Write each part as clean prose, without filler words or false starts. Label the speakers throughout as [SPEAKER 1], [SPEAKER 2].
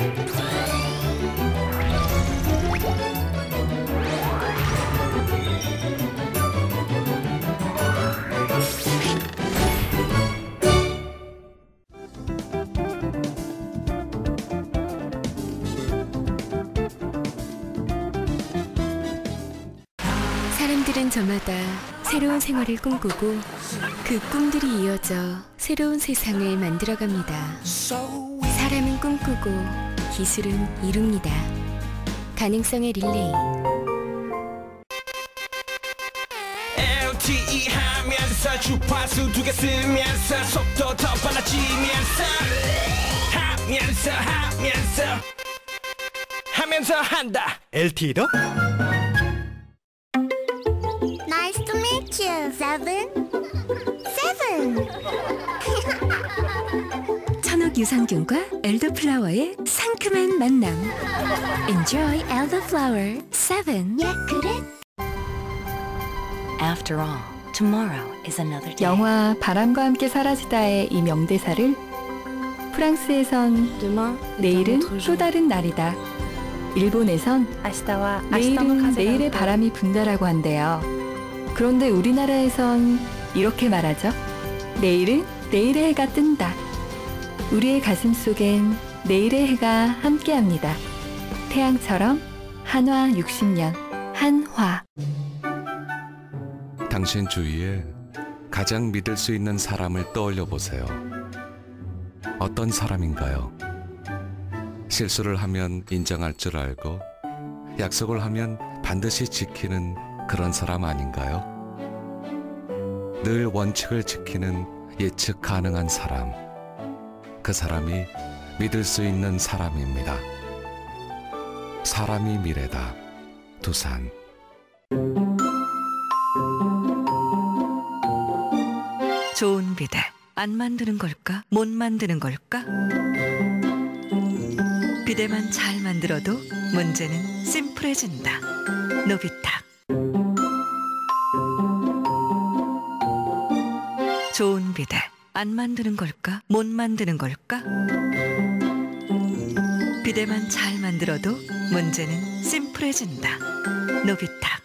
[SPEAKER 1] 사람들은 저마다 새로운 생활을 꿈꾸고 그 꿈들이 이어져 새로운 세상을 만들어갑니다. 사람은 꿈꾸고 기술은 이룹니다. 가능성의 릴레이.
[SPEAKER 2] LTE 하면서 주파수 2개 쓰면서 속도 더 빨라지면서 하면서 한다.
[SPEAKER 3] LTE도?
[SPEAKER 4] Nice to meet you, Seven.
[SPEAKER 1] 천옥 유산균과 엘더플라워의 상큼한 만남. Enjoy elderflower 7.
[SPEAKER 4] 야, 그래?
[SPEAKER 5] After all, tomorrow is another day.
[SPEAKER 6] 영화 바람과 함께 사라지다의 이 명대사를 프랑스에선 내일은 또 다른 날이다, 일본에선 내일은 내일의 바람이 분다라고 한대요. 그런데 우리나라에선 이렇게 말하죠. 내일은 내일의 해가 뜬다. 우리의 가슴 속엔 내일의 해가 함께합니다. 태양처럼 한화 60년 한화.
[SPEAKER 7] 당신 주위에 가장 믿을 수 있는 사람을 떠올려 보세요. 어떤 사람인가요? 실수를 하면 인정할 줄 알고 약속을 하면 반드시 지키는 그런 사람 아닌가요? 늘 원칙을 지키는 예측 가능한 사람. 그 사람이 믿을 수 있는 사람입니다. 사람이 미래다. 두산.
[SPEAKER 5] 좋은 비대 안 만드는 걸까? 못 만드는 걸까? 비대만 잘 만들어도 문제는 심플해진다. 노비탁. 좋은 비대 안 만드는 걸까? 못 만드는 걸까? 비대만 잘 만들어도 문제는 심플해진다. 노비탁.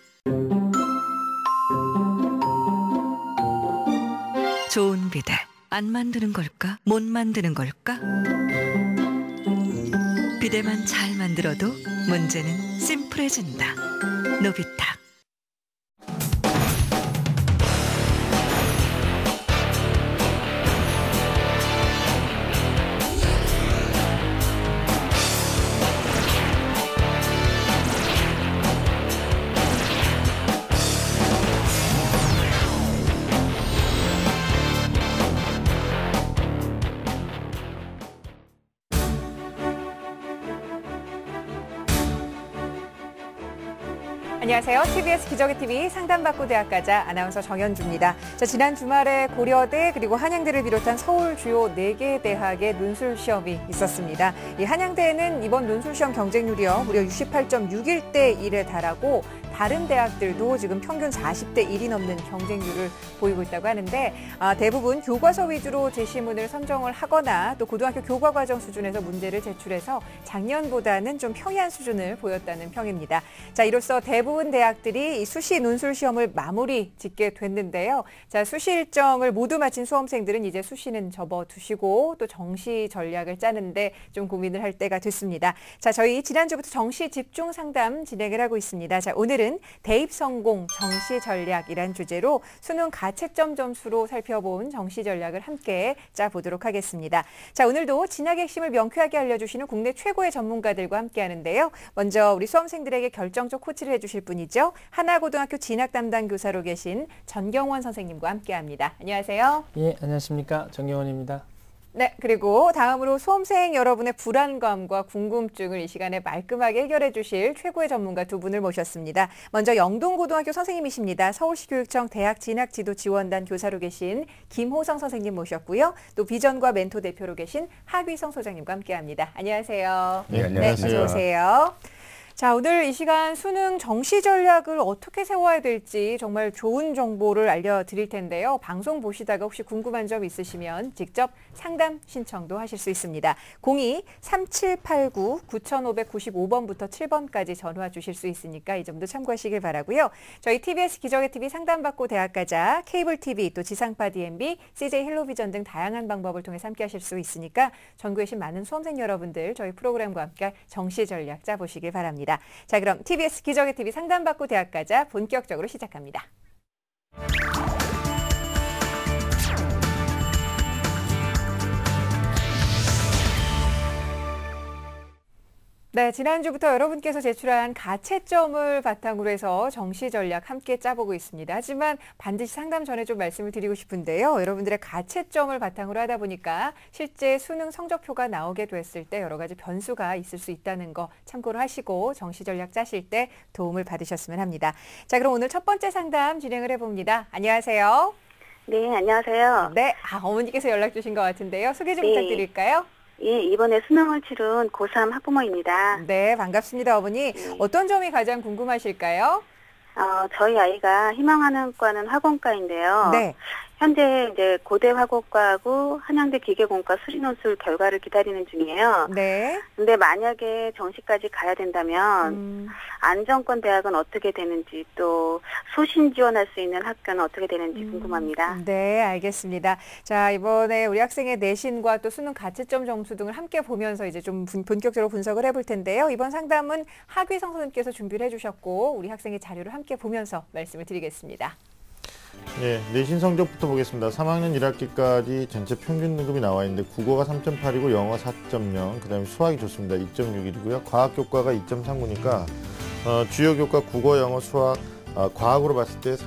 [SPEAKER 5] 좋은 비대 안 만드는 걸까? 못 만드는 걸까? 비대만 잘 만들어도 문제는 심플해진다. 노비탁.
[SPEAKER 8] 안녕하세요. TBS 기적의 TV 상담받고 대학 가자 아나운서 정현주입니다. 자, 지난 주말에 고려대 그리고 한양대를 비롯한 서울 주요 4개 대학의 논술 시험이 있었습니다. 이 한양대는 이번 논술 시험 경쟁률이요 무려 68.61대 1에 달하고 다른 대학들도 지금 평균 40대 1이 넘는 경쟁률을 보이고 있다고 하는데 대부분 교과서 위주로 제시문을 선정을 하거나 또 고등학교 교과과정 수준에서 문제를 제출해서 작년보다는 좀 평이한 수준을 보였다는 평입니다. 자, 이로써 대부분 대학들이 이 수시 논술 시험을 마무리 짓게 됐는데요. 자, 수시 일정을 모두 마친 수험생들은 이제 수시는 접어두시고 또 정시 전략을 짜는데 좀 고민을 할 때가 됐습니다. 자, 저희 지난주부터 정시 집중 상담 진행을 하고 있습니다. 자, 오늘은 대입 성공 정시 전략이란 주제로 수능 가채점 점수로 살펴본 정시 전략을 함께 짜보도록 하겠습니다. 자, 오늘도 진학의 핵심을 명쾌하게 알려주시는 국내 최고의 전문가들과 함께 하는데요. 먼저 우리 수험생들에게 결정적 코치를 해주실 분이죠. 하나고등학교 진학 담당 교사로 계신 전경원 선생님과 함께 합니다. 안녕하세요.
[SPEAKER 9] 예, 안녕하십니까. 전경원입니다.
[SPEAKER 8] 네, 그리고 다음으로 수험생 여러분의 불안감과 궁금증을 이 시간에 말끔하게 해결해 주실 최고의 전문가 두 분을 모셨습니다. 먼저 영동고등학교 선생님이십니다. 서울시 교육청 대학 진학지도지원단 교사로 계신 김호성 선생님 모셨고요. 또 비전과 멘토 대표로 계신 하귀성 소장님과 함께합니다. 안녕하세요.
[SPEAKER 9] 네, 안녕하세요.
[SPEAKER 8] 네, 어서 오세요. 자, 오늘 이 시간 수능 정시 전략을 어떻게 세워야 될지 정말 좋은 정보를 알려드릴 텐데요. 방송 보시다가 혹시 궁금한 점 있으시면 직접 상담 신청도 하실 수 있습니다. 02-3789-9595번부터 7번까지 전화 주실 수 있으니까 이 점도 참고하시길 바라고요. 저희 TBS 기적의 TV 상담받고 대학가자, 케이블 TV, 또 지상파 DMB, CJ 헬로비전 등 다양한 방법을 통해 함께 하실 수 있으니까 전국에 계신 많은 수험생 여러분들 저희 프로그램과 함께 정시 전략 짜보시길 바랍니다. 자, 그럼 TBS 기적의 TV 상담받고 대학가자 본격적으로 시작합니다. 네, 지난주부터 여러분께서 제출한 가채점을 바탕으로 해서 정시 전략 함께 짜보고 있습니다. 하지만 반드시 상담 전에 좀 말씀을 드리고 싶은데요. 여러분들의 가채점을 바탕으로 하다 보니까 실제 수능 성적표가 나오게 됐을 때 여러 가지 변수가 있을 수 있다는 거 참고를 하시고 정시 전략 짜실 때 도움을 받으셨으면 합니다. 자, 그럼 오늘 첫 번째 상담 진행을 해봅니다. 안녕하세요.
[SPEAKER 3] 네, 안녕하세요.
[SPEAKER 8] 네, 어머니께서 연락 주신 것 같은데요. 소개 좀 부탁드릴까요?
[SPEAKER 3] 예, 이번에 수능을 치른 고3 학부모입니다.
[SPEAKER 8] 네, 반갑습니다, 어머니. 어떤 점이 가장 궁금하실까요?
[SPEAKER 3] 저희 아이가 희망하는 과는 화공과인데요.
[SPEAKER 8] 네.
[SPEAKER 3] 현재 이제 고대 화공과하고 한양대 기계공과 수리논술 결과를 기다리는 중이에요.
[SPEAKER 8] 네.
[SPEAKER 3] 근데 만약에 정시까지 가야 된다면 안정권 대학은 어떻게 되는지 또 소신 지원할 수 있는 학교는 어떻게 되는지 궁금합니다.
[SPEAKER 8] 네, 알겠습니다. 자, 이번에 우리 학생의 내신과 또 수능 가채점 점수 등을 함께 보면서 이제 좀 본격적으로 분석을 해볼 텐데요. 이번 상담은 하귀성 선생님께서 준비를 해주셨고 우리 학생의 자료를 함께 보면서 말씀을 드리겠습니다.
[SPEAKER 10] 네, 내신 성적부터 보겠습니다. 3학년 1학기까지 전체 평균 등급이 나와 있는데 국어가 3.8이고 영어 4.0, 그 다음에 수학이 좋습니다. 2.61이고요. 과학 교과가 2.39니까 주요 교과 국어, 영어, 수학, 과학으로 봤을 때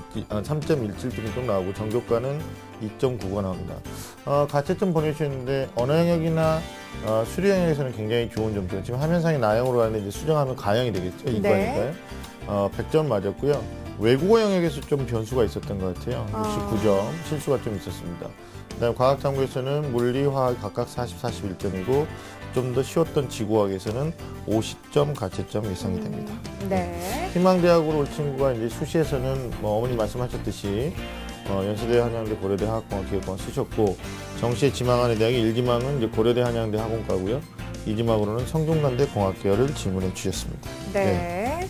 [SPEAKER 10] 3.17등이 좀 나오고 전교과는 2.9가 나옵니다. 가채점 보내주셨는데 언어 영역이나 수리 영역에서는 굉장히 좋은 점수예요. 지금 화면상에 나영으로 하는데 이제 수정하면 가영이 되겠죠. 이과니까요. 100점 맞았고요. 외국어 영역에서 좀 변수가 있었던 것 같아요. 69점, 실수가 좀 있었습니다. 그다음 과학탐구에서는 물리, 화학 각각 40, 41점이고 좀 더 쉬웠던 지구학에서는 50점 가채점 예상이 됩니다.
[SPEAKER 8] 네.
[SPEAKER 10] 희망대학으로 올 친구가 이제 수시에서는 어머니 말씀하셨듯이 연세대, 한양대, 고려대 화학공학 기계공학 쓰셨고 정시에 지망하는 대학이 1지망은 이제 고려대, 한양대 학원과고요. 2지망으로는 성균관대 공학계열을 지문해 주셨습니다.
[SPEAKER 8] 네.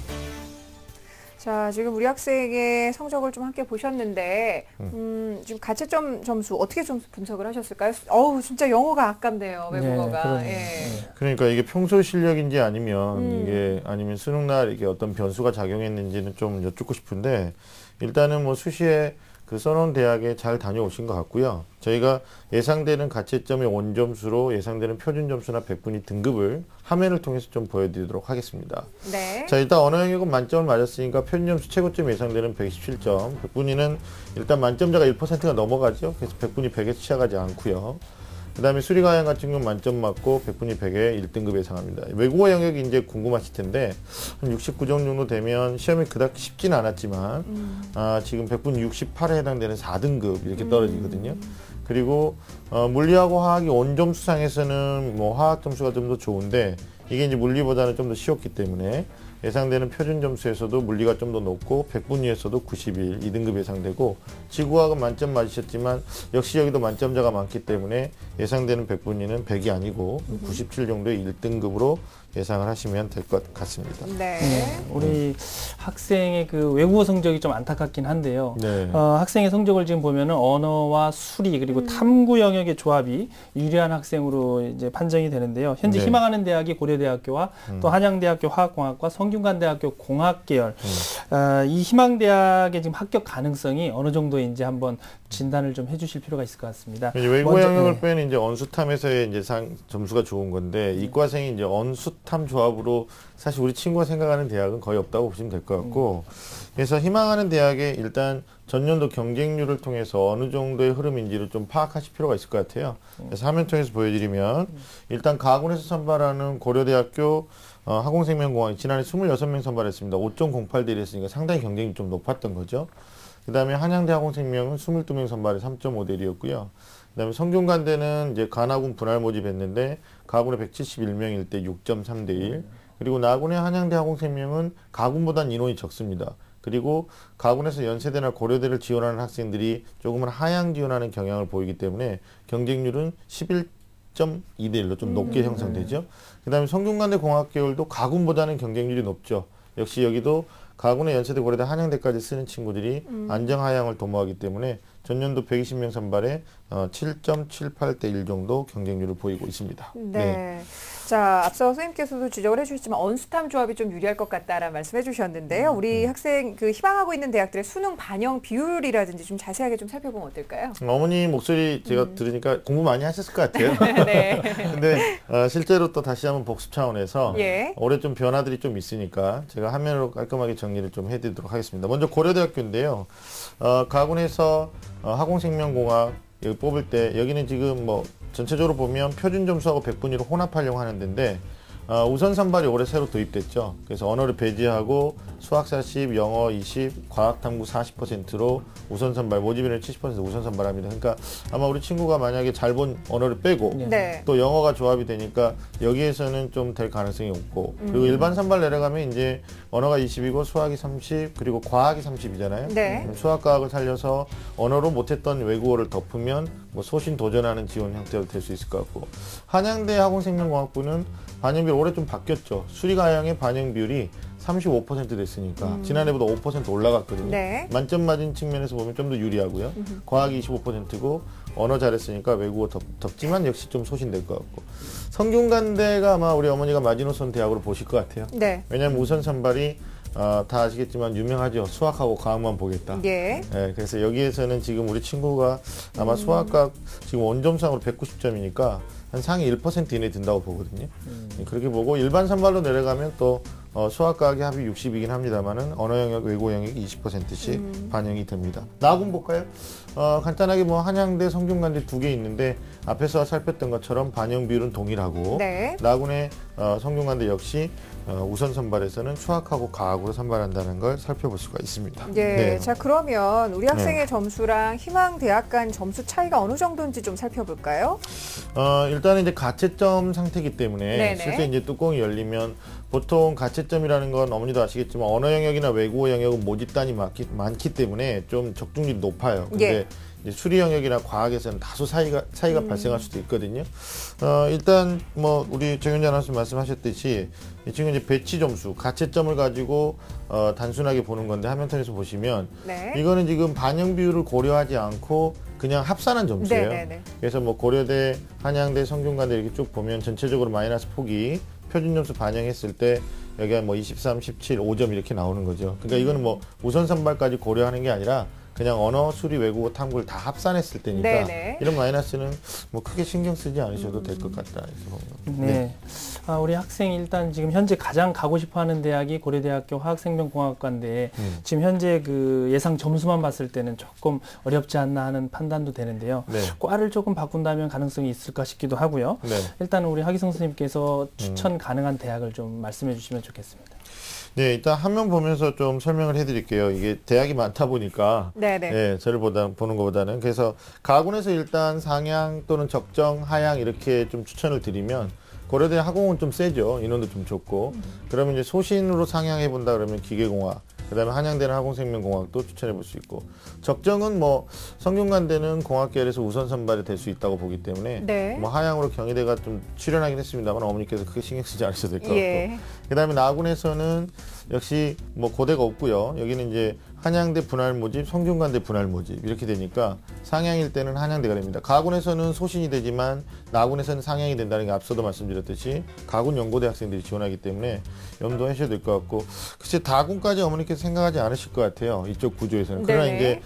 [SPEAKER 8] 자, 지금 우리 학생의 성적을 좀 함께 보셨는데 지금 가채점 점수 어떻게 좀 분석을 하셨을까요? 진짜 영어가 아깝네요. 외국어가.
[SPEAKER 10] 네, 그러니까 이게 평소 실력인지 아니면 이게 아니면 수능날 이게 어떤 변수가 작용했는지는 좀 여쭙고 싶은데 일단은 뭐 수시에 그 써놓은 대학에 잘 다녀오신 것 같고요. 저희가 예상되는 가채점의 원점수로 예상되는 표준점수나 백분위 등급을 화면을 통해서 좀 보여드리도록 하겠습니다.
[SPEAKER 8] 네.
[SPEAKER 10] 자, 일단 언어 영역은 만점을 맞았으니까 표준점수 최고점 예상되는 117점. 백분위는 일단 만점자가 1%가 넘어가죠. 그래서 백분위 100에 치하가지 않고요. 그 다음에 수리과양 같은 경우는 만점 맞고 백분위 100에 1등급 예상합니다. 외국어 영역이 이제 궁금하실 텐데 한 69점 정도 되면 시험이 그닥 쉽지는 않았지만 지금 백분위 68에 해당되는 4등급 이렇게 떨어지거든요. 그리고 물리하고 화학이 원점수상에서는 뭐 화학 점수가 좀 더 좋은데 이게 이제 물리보다는 좀 더 쉬웠기 때문에 예상되는 표준 점수에서도 물리가 좀 더 높고 백분위에서도 91, 2등급 예상되고 지구학은 만점 맞으셨지만 역시 여기도 만점자가 많기 때문에 예상되는 백분위는 100이 아니고 97 정도의 1등급으로 예상을 하시면 될 것 같습니다.
[SPEAKER 8] 네.
[SPEAKER 9] 우리 학생의 그 외국어 성적이 좀 안타깝긴 한데요.
[SPEAKER 10] 네.
[SPEAKER 9] 학생의 성적을 지금 보면은 언어와 수리 그리고 탐구 영역의 조합이 유리한 학생으로 이제 판정이 되는데요. 현재 희망하는 대학이 고려대학교와 또 한양대학교 화학공학과 성균관대학교 공학계열. 이 희망대학의 지금 합격 가능성이 어느 정도인지 한번 진단을 좀 해주실 필요가 있을 것 같습니다.
[SPEAKER 10] 외국어 영역을 빼는 이제 언수탐에서의 이제 점수가 좋은 건데 이과생이 이제 언수탐 조합으로 사실 우리 친구가 생각하는 대학은 거의 없다고 보시면 될 것 같고 그래서 희망하는 대학에 일단 전년도 경쟁률을 통해서 어느 정도의 흐름인지를 좀 파악하실 필요가 있을 것 같아요. 그래서 화면 통해서 보여드리면 일단 가군에서 선발하는 고려대학교 항공생명공학이 지난해 26명 선발했습니다. 5.08대 1했으니까 상당히 경쟁이 좀 높았던 거죠. 그 다음에 한양대 항공생명은 22명 선발에 3.5대 1이었고요. 그 다음에 성균관대는 이제 간하군 분할 모집했는데 가군에 171명일 때 6.3대 1. 그리고 나군의 한양대 화공생명은 가군보다는 인원이 적습니다. 그리고 가군에서 연세대나 고려대를 지원하는 학생들이 조금은 하향 지원하는 경향을 보이기 때문에 경쟁률은 11.2대 1로 좀 높게 형성되죠. 그 다음에 성균관대 공학계열도 가군보다는 경쟁률이 높죠. 역시 여기도 가군의 연세대, 고려대, 한양대까지 쓰는 친구들이 안정 하향을 도모하기 때문에 전년도 120명 선발에 7.78대 1 정도 경쟁률을 보이고 있습니다.
[SPEAKER 8] 네. 자, 앞서 선생님께서도 지적을 해주셨지만 언스탐 조합이 좀 유리할 것 같다라는 말씀해 주셨는데요. 우리 학생 희망하고 있는 대학들의 수능 반영 비율이라든지 좀 자세하게 좀 살펴보면 어떨까요?
[SPEAKER 10] 어머니 목소리 제가 들으니까 공부 많이 하셨을 것 같아요.
[SPEAKER 8] 네.
[SPEAKER 10] 근데 실제로 또 다시 한번 복습 차원에서
[SPEAKER 8] 예.
[SPEAKER 10] 올해 좀 변화들이 좀 있으니까 제가 화면으로 깔끔하게 정리를 좀 해드리도록 하겠습니다. 먼저 고려대학교인데요. 가군에서 화공생명공학 여기 뽑을 때 여기는 지금 뭐 전체적으로 보면 표준 점수하고 100분위로 혼합하려고 하는 데인데 우선 선발이 올해 새로 도입됐죠. 그래서 언어를 배제하고 수학 40, 영어 20, 과학 탐구 40%로 우선 선발, 모집인을 70% 우선 선발합니다. 그러니까 아마 우리 친구가 만약에 잘 본 언어를 빼고
[SPEAKER 8] 네.
[SPEAKER 10] 또 영어가 조합이 되니까 여기에서는 좀 될 가능성이 없고 그리고 일반 선발 내려가면 이제 언어가 20이고 수학이 30 그리고 과학이 30이잖아요.
[SPEAKER 8] 네.
[SPEAKER 10] 수학 과학을 살려서 언어로 못했던 외국어를 덮으면 뭐 소신 도전하는 지원 형태로 될 수 있을 것 같고 한양대 학원생명공학부는 반영 비율 올해 좀 바뀌었죠. 수리가양의 반영 비율이 35% 됐으니까 지난해보다 5% 올라갔거든요.
[SPEAKER 8] 네.
[SPEAKER 10] 만점 맞은 측면에서 보면 좀 더 유리하고요. 과학이 25%고 언어 잘했으니까 외국어 덮지만 역시 좀 소신될 것 같고 성균관대가 아마 우리 어머니가 마지노선 대학으로 보실 것 같아요.
[SPEAKER 8] 네.
[SPEAKER 10] 왜냐하면 우선 선발이 다 아시겠지만 유명하죠. 수학하고 과학만 보겠다.
[SPEAKER 8] 예.
[SPEAKER 10] 네, 그래서 여기에서는 지금 우리 친구가 아마 수학과 지금 원점상으로 190점이니까 한 상위 1% 이내에 든다고 보거든요. 그렇게 보고 일반 선발로 내려가면 또 수학과학의 합이 60이긴 합니다만은 언어 영역, 외국어 영역이 20%씩 반영이 됩니다. 나군 볼까요? 간단하게 뭐 한양대, 성균관대 두 개 있는데 앞에서 살폈던 것처럼 반영 비율은 동일하고
[SPEAKER 8] 네.
[SPEAKER 10] 나군의 성균관대 역시 우선 선발에서는 수학하고 과학으로 선발한다는 걸 살펴볼 수가 있습니다.
[SPEAKER 8] 예.
[SPEAKER 10] 네.
[SPEAKER 8] 자, 그러면 우리 학생의 점수랑 희망 대학 간 점수 차이가 어느 정도인지 좀 살펴볼까요?
[SPEAKER 10] 일단은 이제 가채점 상태이기 때문에
[SPEAKER 8] 네네.
[SPEAKER 10] 실제 이제 뚜껑이 열리면 보통 가채점이라는 건 어머니도 아시겠지만 언어 영역이나 외국어 영역은 모집단이 많기 때문에 좀 적중률이 높아요. 근데
[SPEAKER 8] 예.
[SPEAKER 10] 이제 수리 영역이나 과학에서는 다소 차이가 발생할 수도 있거든요. 일단 뭐 우리 정윤자 아나운서 말씀하셨듯이 지금 이제 배치 점수, 가채점을 가지고 단순하게 보는 건데 화면통에서 보시면
[SPEAKER 8] 네.
[SPEAKER 10] 이거는 지금 반영 비율을 고려하지 않고 그냥 합산한 점수예요.
[SPEAKER 8] 네네네.
[SPEAKER 10] 그래서 뭐 고려대, 한양대, 성균관대 이렇게 쭉 보면 전체적으로 마이너스 폭이 표준 점수 반영했을 때 여기가 뭐 23, 17, 5점 이렇게 나오는 거죠. 그러니까 이거는 뭐 우선 선발까지 고려하는 게 아니라 그냥 언어, 수리, 외국어, 탐구를 다 합산했을 때니까
[SPEAKER 8] 네네.
[SPEAKER 10] 이런 마이너스는 뭐 크게 신경 쓰지 않으셔도 될 것 같다.
[SPEAKER 9] 네. 우리 학생이 일단 지금 현재 가장 가고 싶어하는 대학이 고려대학교 화학생명공학과인데 지금 현재 그 예상 점수만 봤을 때는 조금 어렵지 않나 하는 판단도 되는데요.
[SPEAKER 10] 네.
[SPEAKER 9] 과를 조금 바꾼다면 가능성이 있을까 싶기도 하고요.
[SPEAKER 10] 네.
[SPEAKER 9] 일단 우리 하기성 선생님께서 추천 가능한 대학을 좀 말씀해 주시면 좋겠습니다.
[SPEAKER 10] 네, 일단 화면 보면서 좀 설명을 해드릴게요. 이게 대학이 많다 보니까
[SPEAKER 8] 네네.
[SPEAKER 10] 네, 저를 보는 것보다는 그래서 가군에서 일단 상향 또는 적정, 하향 이렇게 좀 추천을 드리면 고려대 학공은 좀 세죠. 인원도 좀 좋고 그러면 이제 소신으로 상향해 본다 그러면 기계공학 그다음에 한양대는 화공생명공학도 추천해 볼 수 있고 적정은 뭐 성균관대는 공학계열에서 우선 선발이 될 수 있다고 보기 때문에
[SPEAKER 8] 네.
[SPEAKER 10] 뭐 하향으로 경희대가 좀 출연하긴 했습니다만 어머니께서 크게 신경 쓰지 않으셔도 될 것 같고
[SPEAKER 8] 예.
[SPEAKER 10] 그다음에 나군에서는 역시 뭐 고대가 없고요. 여기는 이제 한양대 분할 모집, 성균관대 분할 모집 이렇게 되니까 상향일 때는 한양대가 됩니다. 가군에서는 소신이 되지만 나군에서는 상향이 된다는 게 앞서도 말씀드렸듯이 가군 연고대 학생들이 지원하기 때문에 염두하셔야 될 것 같고 글쎄 다군까지 어머니께서 생각하지 않으실 것 같아요. 이쪽 구조에서는. 그러나
[SPEAKER 8] 네네.
[SPEAKER 10] 이제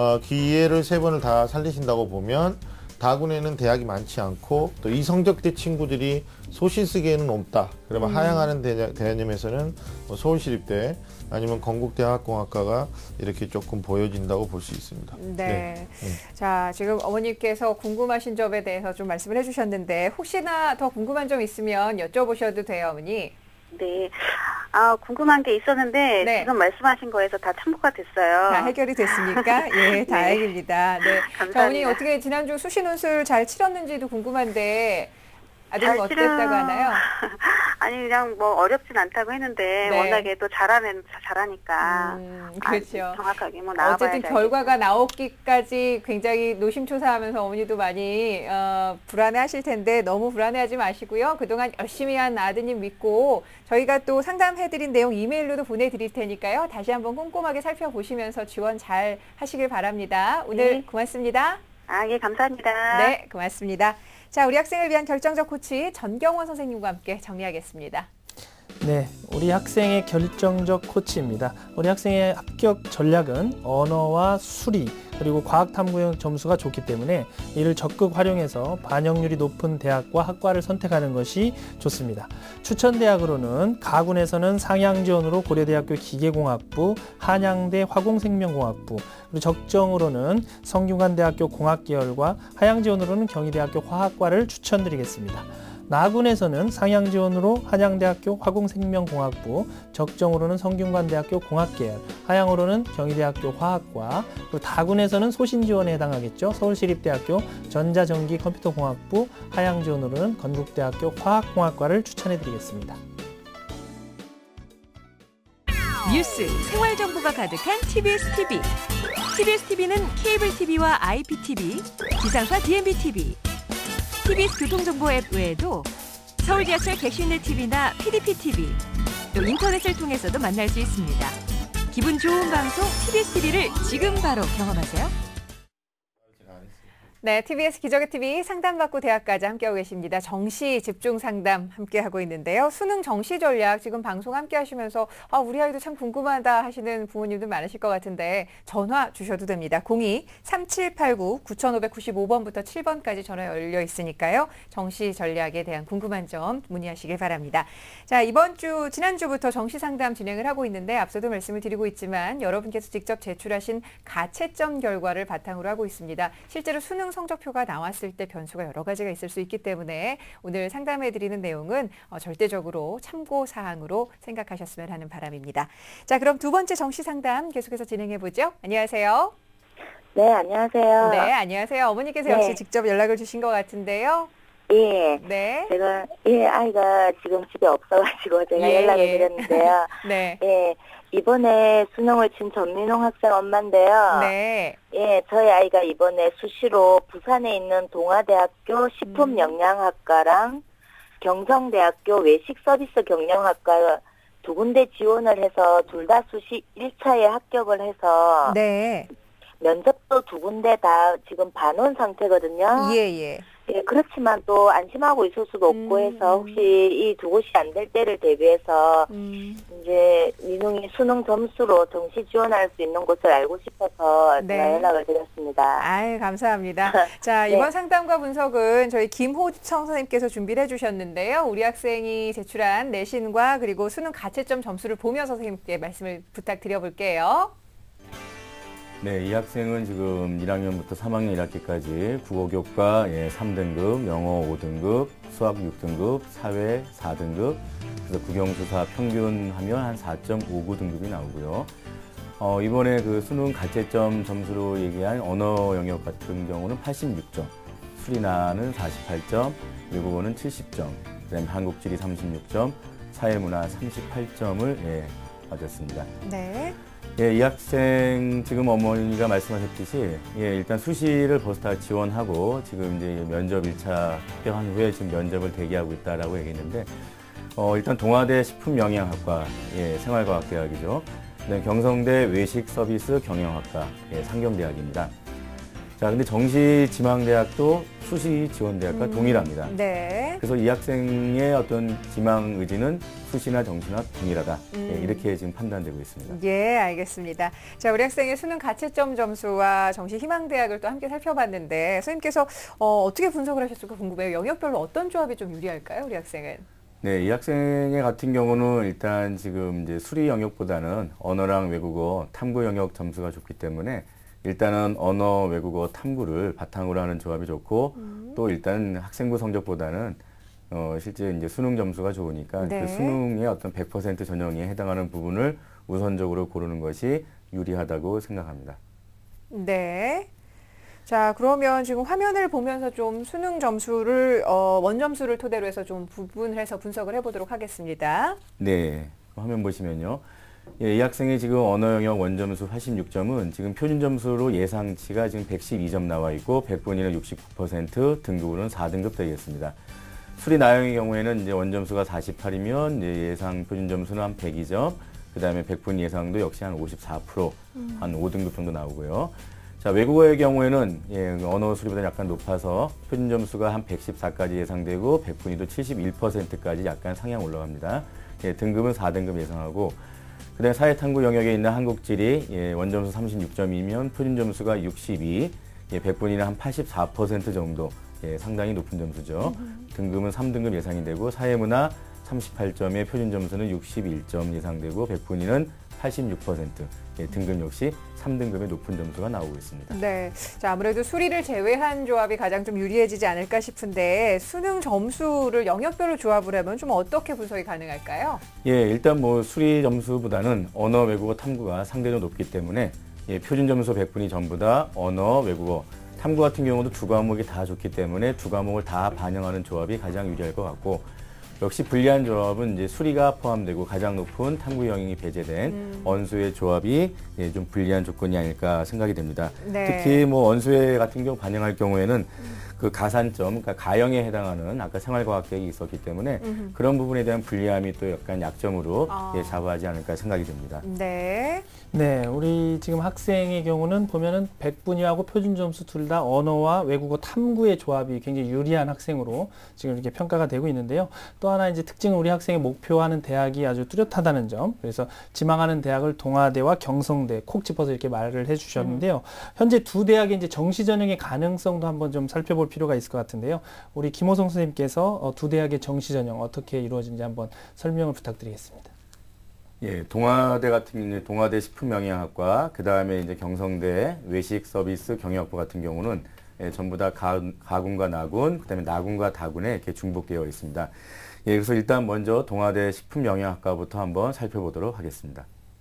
[SPEAKER 10] 기회를 3번을 다 살리신다고 보면 다군에는 대학이 많지 않고 또 이 성적대 친구들이 소신 쓰기에는 없다. 그러면 하향하는 대념에서는 뭐 서울시립대 아니면 건국대학공학과가 이렇게 조금 보여진다고 볼 수 있습니다.
[SPEAKER 8] 네. 자, 지금 어머니께서 궁금하신 점에 대해서 좀 말씀을 해주셨는데 혹시나 더 궁금한 점 있으면 여쭤보셔도 돼요, 어머니.
[SPEAKER 3] 네. 궁금한 게 있었는데
[SPEAKER 8] 네.
[SPEAKER 3] 지금 말씀하신 거에서 다 참고가 됐어요.
[SPEAKER 8] 다 해결이 됐습니까? 예, 다행입니다. 네.
[SPEAKER 3] 감사합니다.
[SPEAKER 8] 자, 어머니 어떻게 지난주 수시 논술 잘 치렀는지도 궁금한데 아드님 어땠다고 하나요?
[SPEAKER 3] 아니 그냥 뭐 어렵진 않다고 했는데
[SPEAKER 8] 네.
[SPEAKER 3] 워낙에 또 잘하니까
[SPEAKER 8] 그렇죠.
[SPEAKER 3] 정확하게 뭐 나와봐야지.
[SPEAKER 8] 어쨌든 결과가 나오기까지 굉장히 노심초사하면서 어머니도 많이 불안해하실 텐데 너무 불안해하지 마시고요. 그동안 열심히 한 아드님 믿고 저희가 또 상담해드린 내용 이메일로도 보내드릴 테니까요. 다시 한번 꼼꼼하게 살펴보시면서 지원 잘 하시길 바랍니다. 오늘 고맙습니다.
[SPEAKER 3] 예, 감사합니다.
[SPEAKER 8] 네, 고맙습니다. 자, 우리 학생을 위한 결정적 코치 전경원 선생님과 함께 정리하겠습니다.
[SPEAKER 9] 네, 우리 학생의 결정적 코치입니다. 우리 학생의 합격 전략은 언어와 수리 그리고 과학 탐구형 점수가 좋기 때문에 이를 적극 활용해서 반영률이 높은 대학과 학과를 선택하는 것이 좋습니다. 추천 대학으로는 가군에서는 상향 지원으로 고려대학교 기계공학부, 한양대 화공생명공학부, 그리고 적정으로는 성균관대학교 공학계열과 하향 지원으로는 경희대학교 화학과를 추천드리겠습니다. 나군에서는 상향 지원으로 한양대학교 화공생명공학부, 적정으로는 성균관대학교 공학계열, 하향으로는 경희대학교 화학과, 그리고 다군에서는 소신 지원에 해당하겠죠. 서울시립대학교 전자전기컴퓨터공학부, 하향 지원으로는 건국대학교 화학공학과를 추천해드리겠습니다.
[SPEAKER 5] 뉴스, 생활 정보가 가득한 TBS TV. TBS TV는 케이블 TV와 IPTV, 지상파 DMB TV, TBS 교통정보 앱 외에도 서울 지하철 객실내 TV나 PDP TV, 또 인터넷을 통해서도 만날 수 있습니다. 기분 좋은 방송 TBS TV를 지금 바로 경험하세요.
[SPEAKER 8] 네, TBS 기적의 TV 상담받고 대학까지 함께하고 계십니다. 정시 집중 상담 함께하고 있는데요. 수능 정시 전략 지금 방송 함께 하시면서 우리 아이도 참 궁금하다 하시는 부모님들 많으실 것 같은데 전화 주셔도 됩니다. 02-3789-9595번부터 7번까지 전화 열려 있으니까요. 정시 전략에 대한 궁금한 점 문의하시길 바랍니다. 자, 지난주부터 정시 상담 진행을 하고 있는데 앞서도 말씀을 드리고 있지만 여러분께서 직접 제출하신 가채점 결과를 바탕으로 하고 있습니다. 실제로 수능 성적표가 나왔을 때 변수가 여러 가지가 있을 수 있기 때문에 오늘 상담해드리는 내용은 절대적으로 참고사항으로 생각하셨으면 하는 바람입니다. 자, 그럼 두 번째 정시 상담 계속해서 진행해보죠. 안녕하세요.
[SPEAKER 11] 네, 안녕하세요.
[SPEAKER 8] 네, 안녕하세요. 어머니께서 역시 직접 연락을 주신 것 같은데요.
[SPEAKER 11] 예.
[SPEAKER 8] 네.
[SPEAKER 11] 제가, 아이가 지금 집에 없어가지고 제가 연락을 드렸는데요.
[SPEAKER 8] 네.
[SPEAKER 11] 예. 이번에 수능을 친 전민홍 학생 엄마인데요.
[SPEAKER 8] 네.
[SPEAKER 11] 예, 저희 아이가 이번에 수시로 부산에 있는 동아대학교 식품영양학과랑 경성대학교 외식서비스 경영학과 두 군데 지원을 해서 둘 다 수시 1차에 합격을 해서
[SPEAKER 8] 네.
[SPEAKER 11] 면접도 두 군데 다 지금 반원 상태거든요.
[SPEAKER 8] 예.
[SPEAKER 11] 예, 그렇지만 또 안심하고 있을 수도 없고 해서 혹시 이 두 곳이 안 될 때를 대비해서 이제 민웅이 수능 점수로 정시 지원할 수 있는 곳을 알고 싶어서 제가 연락을 드렸습니다.
[SPEAKER 8] 아유, 감사합니다. 자, 이번 상담과 분석은 저희 김호청 선생님께서 준비를 해주셨는데요. 우리 학생이 제출한 내신과 그리고 수능 가채점 점수를 보면서 선생님께 말씀을 부탁드려볼게요.
[SPEAKER 12] 네, 이 학생은 지금 1학년부터 3학년 1학기까지 국어교과 3등급, 영어 5등급, 수학 6등급, 사회 4등급, 그래서 국영수사 평균하면 한 4.59등급이 나오고요. 이번에 그 수능 가채점 점수로 얘기한 언어 영역 같은 경우는 86점, 수리나는 48점, 외국어는 70점, 그다음에 한국지리 36점, 사회문화 38점을 받았습니다.
[SPEAKER 8] 네.
[SPEAKER 12] 예, 이 학생 지금 어머니가 말씀하셨듯이 일단 수시를 벌써 다 지원하고 지금 이제 면접 1차 합격한 후에 지금 면접을 대기하고 있다라고 얘기했는데 일단 동아대 식품영양학과 생활과학대학이죠. 그다음에 경성대 외식서비스 경영학과 상경대학입니다. 자, 근데 정시 지망대학도 수시 지원대학과 동일합니다.
[SPEAKER 8] 네.
[SPEAKER 12] 그래서 이 학생의 어떤 지망 의지는 수시나 정시나 동일하다. 이렇게 지금 판단되고 있습니다.
[SPEAKER 8] 예, 알겠습니다. 자, 우리 학생의 수능 가채점 점수와 정시 희망대학을 또 함께 살펴봤는데 선생님께서 어떻게 분석을 하셨을까 궁금해요. 영역별로 어떤 조합이 좀 유리할까요, 우리 학생은?
[SPEAKER 12] 네, 이 학생의 같은 경우는 일단 지금 이제 수리 영역보다는 언어랑 외국어, 탐구 영역 점수가 좋기 때문에 일단은 언어, 외국어, 탐구를 바탕으로 하는 조합이 좋고 또 일단 학생부 성적보다는 실제 이제 수능 점수가 좋으니까 그 수능의 어떤 100% 전형에 해당하는 부분을 우선적으로 고르는 것이 유리하다고 생각합니다.
[SPEAKER 8] 네. 자, 그러면 지금 화면을 보면서 좀 수능 점수를 원점수를 토대로 해서 좀 부분해서 분석을 해보도록 하겠습니다.
[SPEAKER 12] 네, 화면 보시면요. 이 학생의 지금 언어 영역 원점수 86점은 지금 표준 점수로 예상치가 지금 112점 나와 있고 100분위는 69%, 등급으로는 4등급 되겠습니다. 수리 나영의 경우에는 이제 원점수가 48이면 예상 표준 점수는 한 102점, 그 다음에 100분 예상도 역시 한 54%, 한 5등급 정도 나오고요. 자, 외국어의 경우에는 언어 수리보다 약간 높아서 표준 점수가 한 114까지 예상되고 100분위도 71%까지 약간 상향 올라갑니다. 등급은 4등급 예상하고, 그 다음에 사회탐구 영역에 있는 한국지리 원점수 36점이면 표준 점수가 62, 100분위는 한 84% 정도 상당히 높은 점수죠. 등급은 3등급 예상이 되고 사회문화 38점에 표준 점수는 61점 예상되고 100분위는 86%, 등급 역시 3등급의 높은 점수가 나오고 있습니다.
[SPEAKER 8] 네, 자, 아무래도 수리를 제외한 조합이 가장 좀 유리해지지 않을까 싶은데 수능 점수를 영역별로 조합을 하면 좀 어떻게 분석이 가능할까요?
[SPEAKER 12] 예, 일단 뭐 수리 점수보다는 언어, 외국어, 탐구가 상대적으로 높기 때문에 표준 점수 100분이 전부 다 언어, 외국어, 탐구 같은 경우도 두 과목이 다 좋기 때문에 두 과목을 다 반영하는 조합이 가장 유리할 것 같고, 역시 불리한 조합은 이제 수리가 포함되고 가장 높은 탐구 영역이 배제된 언수의 조합이 좀 불리한 조건이 아닐까 생각이 됩니다.
[SPEAKER 8] 네.
[SPEAKER 12] 특히 뭐 언수의 같은 경우 반영할 경우에는 그 가산점, 그러니까 가형에 해당하는 아까 생활과학계획이 있었기 때문에 그런 부분에 대한 불리함이 또 약간 약점으로 자부하지 않을까 생각이 됩니다.
[SPEAKER 8] 네.
[SPEAKER 9] 네, 우리 지금 학생의 경우는 보면은 100분위하고 표준 점수 둘 다 언어와 외국어 탐구의 조합이 굉장히 유리한 학생으로 지금 이렇게 평가가 되고 있는데요. 또 하나 이제 특징은 우리 학생이 목표하는 대학이 아주 뚜렷하다는 점. 그래서 지망하는 대학을 동아대와 경성대 콕 집어서 이렇게 말을 해주셨는데요. 현재 두 대학의 이제 정시 전형의 가능성도 한번 좀 살펴볼 필요가 있을 것 같은데요. 우리 김호성 선생님께서 두 대학의 정시 전형 어떻게 이루어진지 한번 설명을 부탁드리겠습니다.
[SPEAKER 12] 예, 동아대 같은 경우는 동아대 식품영양학과, 그 다음에 이제 경성대 외식 서비스 경영학부 같은 경우는 전부 다 가군과 나군, 그 다음에 나군과 다군에 이렇게 중복되어 있습니다. 예, 그래서 일단 먼저 동아대 식품영양학과부터 한번 살펴보도록 하겠습니다.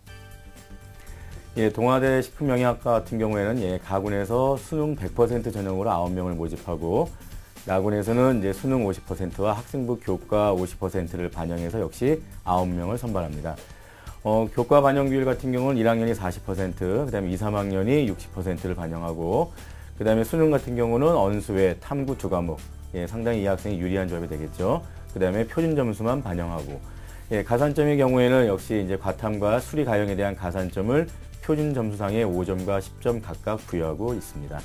[SPEAKER 12] 예, 동아대 식품영양학과 같은 경우에는 가군에서 수능 100% 전형으로 9명을 모집하고, 나군에서는 이제 수능 50%와 학생부 교과 50%를 반영해서 역시 9명을 선발합니다. 교과 반영 비율 같은 경우는 1학년이 40%, 그 다음에 2, 3학년이 60%를 반영하고, 그 다음에 수능 같은 경우는 언수외, 탐구 두 과목, 상당히 이 학생이 유리한 조합이 되겠죠. 그 다음에 표준 점수만 반영하고, 가산점의 경우에는 역시 이제 과탐과 수리 가형에 대한 가산점을 표준 점수상의 5점과 10점 각각 부여하고 있습니다.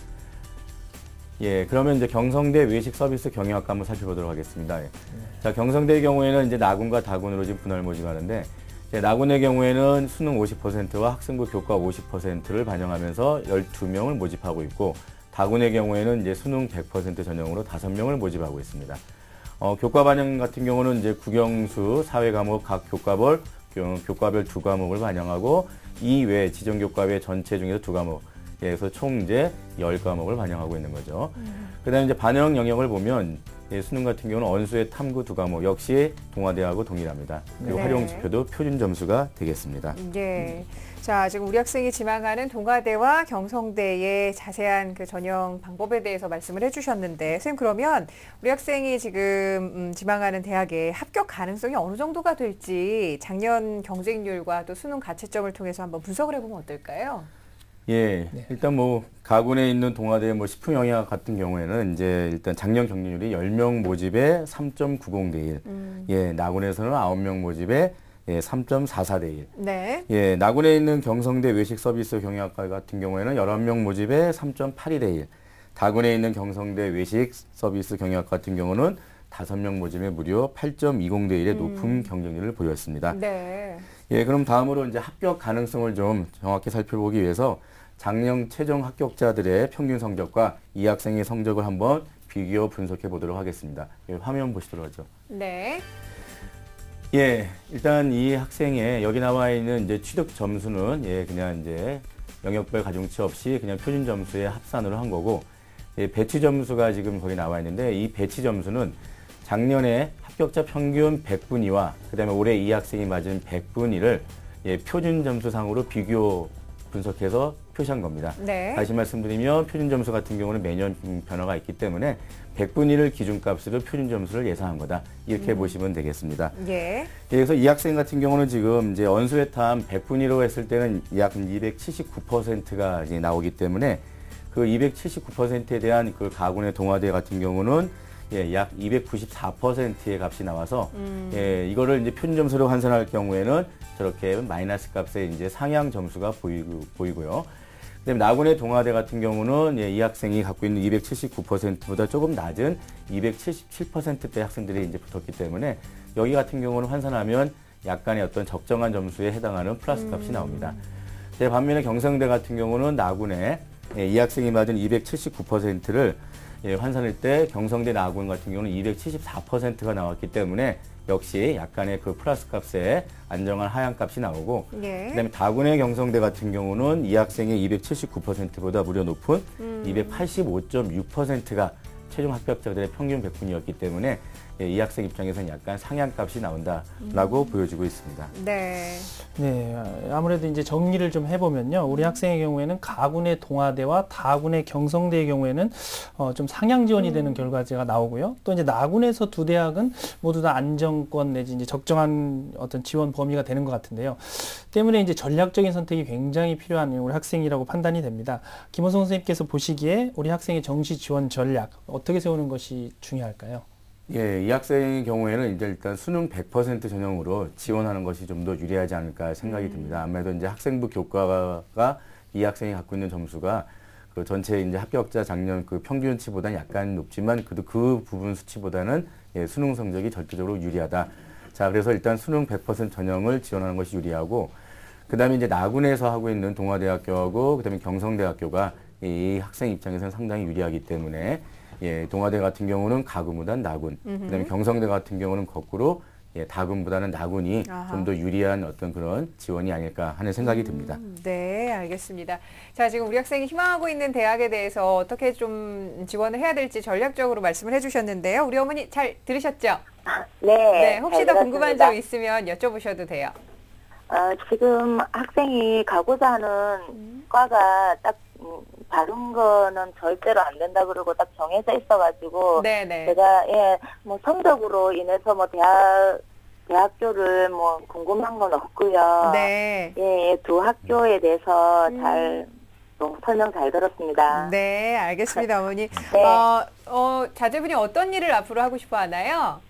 [SPEAKER 12] 예, 그러면 이제 경성대 외식 서비스 경영학과 한번 살펴보도록 하겠습니다. 자, 경성대의 경우에는 이제 나군과 다군으로 지금 분할 모집하는데, 나군의 경우에는 수능 50%와 학생부 교과 50%를 반영하면서 12명을 모집하고 있고, 다군의 경우에는 이제 수능 100% 전형으로 5명을 모집하고 있습니다. 교과 반영 같은 경우는 이제 국영수, 사회 과목 각 교과별 2과목을 반영하고, 이외 지정교과 외 전체 중에서 2과목, 그래서 총 이제 10과목을 반영하고 있는 거죠. 그 다음에 이제 반영 영역을 보면 수능 같은 경우는 언수의 탐구 2과목 역시 동아대하고 동일합니다. 그리고
[SPEAKER 8] 네.
[SPEAKER 12] 활용 지표도 표준 점수가 되겠습니다.
[SPEAKER 8] 네. 자, 지금 우리 학생이 지망하는 동아대와 경성대의 자세한 그 전형 방법에 대해서 말씀을 해주셨는데, 선생님 그러면 우리 학생이 지금 지망하는 대학의 합격 가능성이 어느 정도가 될지 작년 경쟁률과 또 수능 가채점을 통해서 한번 분석을 해보면 어떨까요?
[SPEAKER 12] 예, 일단 뭐 가군에 있는 동아대 뭐 식품영양학 같은 경우에는 이제 일단 작년 경쟁률이 10명 모집에 3.90 대 1. 예, 나군에서는 9명 모집에 3.44 대 1.
[SPEAKER 8] 네.
[SPEAKER 12] 예, 나군에 있는 경성대 외식 서비스 경영학과 같은 경우에는 11명 모집에 3.82 대 1. 다군에 있는 경성대 외식 서비스 경영학과 같은 경우는 5명 모집에 무려 8.20 대 1의 높은 경쟁률을 보였습니다.
[SPEAKER 8] 네.
[SPEAKER 12] 예, 그럼 다음으로 이제 합격 가능성을 좀 정확히 살펴보기 위해서 작년 최종 합격자들의 평균 성적과 이 학생의 성적을 한번 비교 분석해 보도록 하겠습니다. 예, 화면 보시도록 하죠.
[SPEAKER 8] 네.
[SPEAKER 12] 예, 일단 이 학생의 여기 나와 있는 이제 취득 점수는 그냥 이제 영역별 가중치 없이 그냥 표준 점수의 합산으로 한 거고, 배치 점수가 지금 거기 나와 있는데 이 배치 점수는 작년에 합격자 평균 100분위와 그다음에 올해 이 학생이 맞은 100분위를 표준 점수상으로 비교 분석해서 표시한 겁니다.
[SPEAKER 8] 네.
[SPEAKER 12] 다시 말씀드리면 표준 점수 같은 경우는 매년 변화가 있기 때문에 100분위 1을 기준값으로 표준 점수를 예상한 거다. 이렇게 보시면 되겠습니다.
[SPEAKER 8] 예.
[SPEAKER 12] 그래서 이 학생 같은 경우는 지금 이제 언수회탐 100분위로 했을 때는 약 279%가 이제 나오기 때문에 그 279%에 대한 그 가군의 동화대 같은 경우는 예, 약 294%의 값이 나와서 예, 이거를 이제 표준 점수로 환산할 경우에는 저렇게 마이너스 값의 이제 상향 점수가 보이고요. 그다음에 나군의 동화대 같은 경우는 예, 이 학생이 갖고 있는 279%보다 조금 낮은 277%대 학생들이 이제 붙었기 때문에 여기 같은 경우는 환산하면 약간의 어떤 적정한 점수에 해당하는 플러스 값이 나옵니다. 반면에 경성대 같은 경우는 나군의 예, 이 학생이 맞은 279%를 예, 환산할 때 경성대 나군 같은 경우는 274%가 나왔기 때문에 역시 약간의 그 플러스 값에 안정한 하향 값이 나오고
[SPEAKER 8] 예.
[SPEAKER 12] 그다음에 다군의 경성대 같은 경우는 이 학생의 279%보다 무려 높은 285.6%가 최종 합격자들의 평균 100분이었기 때문에 예, 이 학생 입장에서는 약간 상향값이 나온다라고 보여지고 있습니다.
[SPEAKER 8] 네.
[SPEAKER 9] 네, 아무래도 이제 정리를 좀 해보면요. 우리 학생의 경우에는 가군의 동아대와 다군의 경성대의 경우에는 좀 상향 지원이 되는 결과가 나오고요. 또 이제 나군에서 두 대학은 모두 다 안정권 내지 이제 적정한 어떤 지원 범위가 되는 것 같은데요. 때문에 이제 전략적인 선택이 굉장히 필요한 우리 학생이라고 판단이 됩니다. 김호성 선생님께서 보시기에 우리 학생의 정시 지원 전략 어떻게 세우는 것이 중요할까요?
[SPEAKER 12] 예, 이 학생의 경우에는 이제 일단 수능 100% 전형으로 지원하는 것이 좀 더 유리하지 않을까 생각이 듭니다. 아무래도 이제 학생부 교과가 이 학생이 갖고 있는 점수가 그 전체 이제 합격자 작년 그 평균치보다는 약간 높지만 그 부분 수치보다는 예, 수능 성적이 절대적으로 유리하다. 자, 그래서 일단 수능 100% 전형을 지원하는 것이 유리하고, 그 다음에 이제 나군에서 하고 있는 동아대학교하고 그 다음에 경성대학교가 이 학생 입장에서는 상당히 유리하기 때문에 예, 동아대 같은 경우는 가군보다는 나군, 그다음에 경성대 같은 경우는 거꾸로 예, 다군보다는 나군이 좀 더 유리한 어떤 그런 지원이 아닐까 하는 생각이 듭니다.
[SPEAKER 8] 네, 알겠습니다. 자, 지금 우리 학생이 희망하고 있는 대학에 대해서 어떻게 좀 지원을 해야 될지 전략적으로 말씀을 해주셨는데요. 우리 어머니 잘 들으셨죠?
[SPEAKER 11] 네.
[SPEAKER 8] 네, 혹시 더 궁금한
[SPEAKER 11] 들었습니다.
[SPEAKER 8] 점 있으면 여쭤보셔도 돼요.
[SPEAKER 11] 지금 학생이 가고자 하는 과가 딱 다른 거는 절대로 안 된다 그러고 딱 정해져 있어가지고
[SPEAKER 8] 네네.
[SPEAKER 11] 제가 뭐 성적으로 인해서 뭐 대학교를 뭐 궁금한 건 없고요.
[SPEAKER 8] 네.
[SPEAKER 11] 두 학교에 대해서 잘 설명 잘 들었습니다.
[SPEAKER 8] 네, 알겠습니다, 어머니.
[SPEAKER 11] 네.
[SPEAKER 8] 자제분이 어떤 일을 앞으로 하고 싶어 하나요?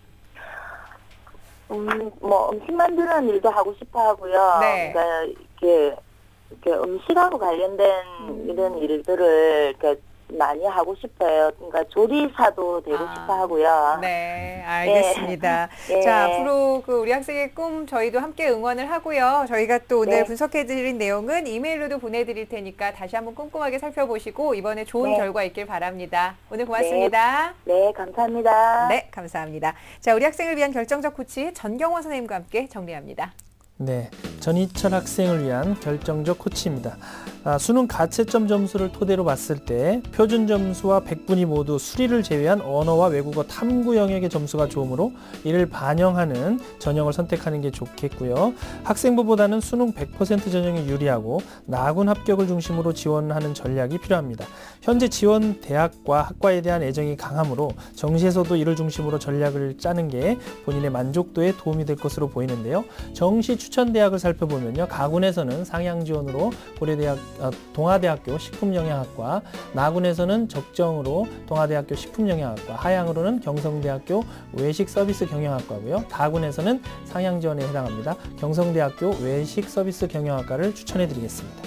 [SPEAKER 11] 뭐 음식 만드는 일도 하고 싶어 하고요.
[SPEAKER 8] 네.
[SPEAKER 11] 그러니까 이렇게 음식하고 관련된 이런 일들을 이렇게 많이 하고 싶어요. 그러니까 조리사도 되고 싶어 하고요.
[SPEAKER 8] 네, 알겠습니다.
[SPEAKER 11] 네.
[SPEAKER 8] 자, 앞으로 그 우리 학생의 꿈 저희도 함께 응원을 하고요. 저희가 또 오늘
[SPEAKER 11] 네.
[SPEAKER 8] 분석해드린 내용은 이메일로도 보내드릴 테니까 다시 한번 꼼꼼하게 살펴보시고 이번에 좋은
[SPEAKER 11] 네.
[SPEAKER 8] 결과 있길 바랍니다. 오늘 고맙습니다.
[SPEAKER 11] 네, 감사합니다.
[SPEAKER 8] 네, 감사합니다. 자, 우리 학생을 위한 결정적 코치 전경원 선생님과 함께 정리합니다.
[SPEAKER 9] 네, 전희철 학생을 위한 결정적 코치입니다. 수능 가채점 점수를 토대로 봤을 때 표준 점수와 100분위 모두 수리를 제외한 언어와 외국어 탐구 영역의 점수가 좋으므로 이를 반영하는 전형을 선택하는 게 좋겠고요. 학생부보다는 수능 100% 전형이 유리하고 나군 합격을 중심으로 지원하는 전략이 필요합니다. 현재 지원 대학과 학과에 대한 애정이 강하므로 정시에서도 이를 중심으로 전략을 짜는 게 본인의 만족도에 도움이 될 것으로 보이는데요. 정시 추천 대학을 살펴보면요. 가군에서는 상향 지원으로 동아대학교 식품영양학과, 나군에서는 적정으로 동아대학교 식품영양학과, 하향으로는 경성대학교 외식서비스 경영학과고요. 다군에서는 상향 지원에 해당합니다. 경성대학교 외식서비스 경영학과를 추천해 드리겠습니다.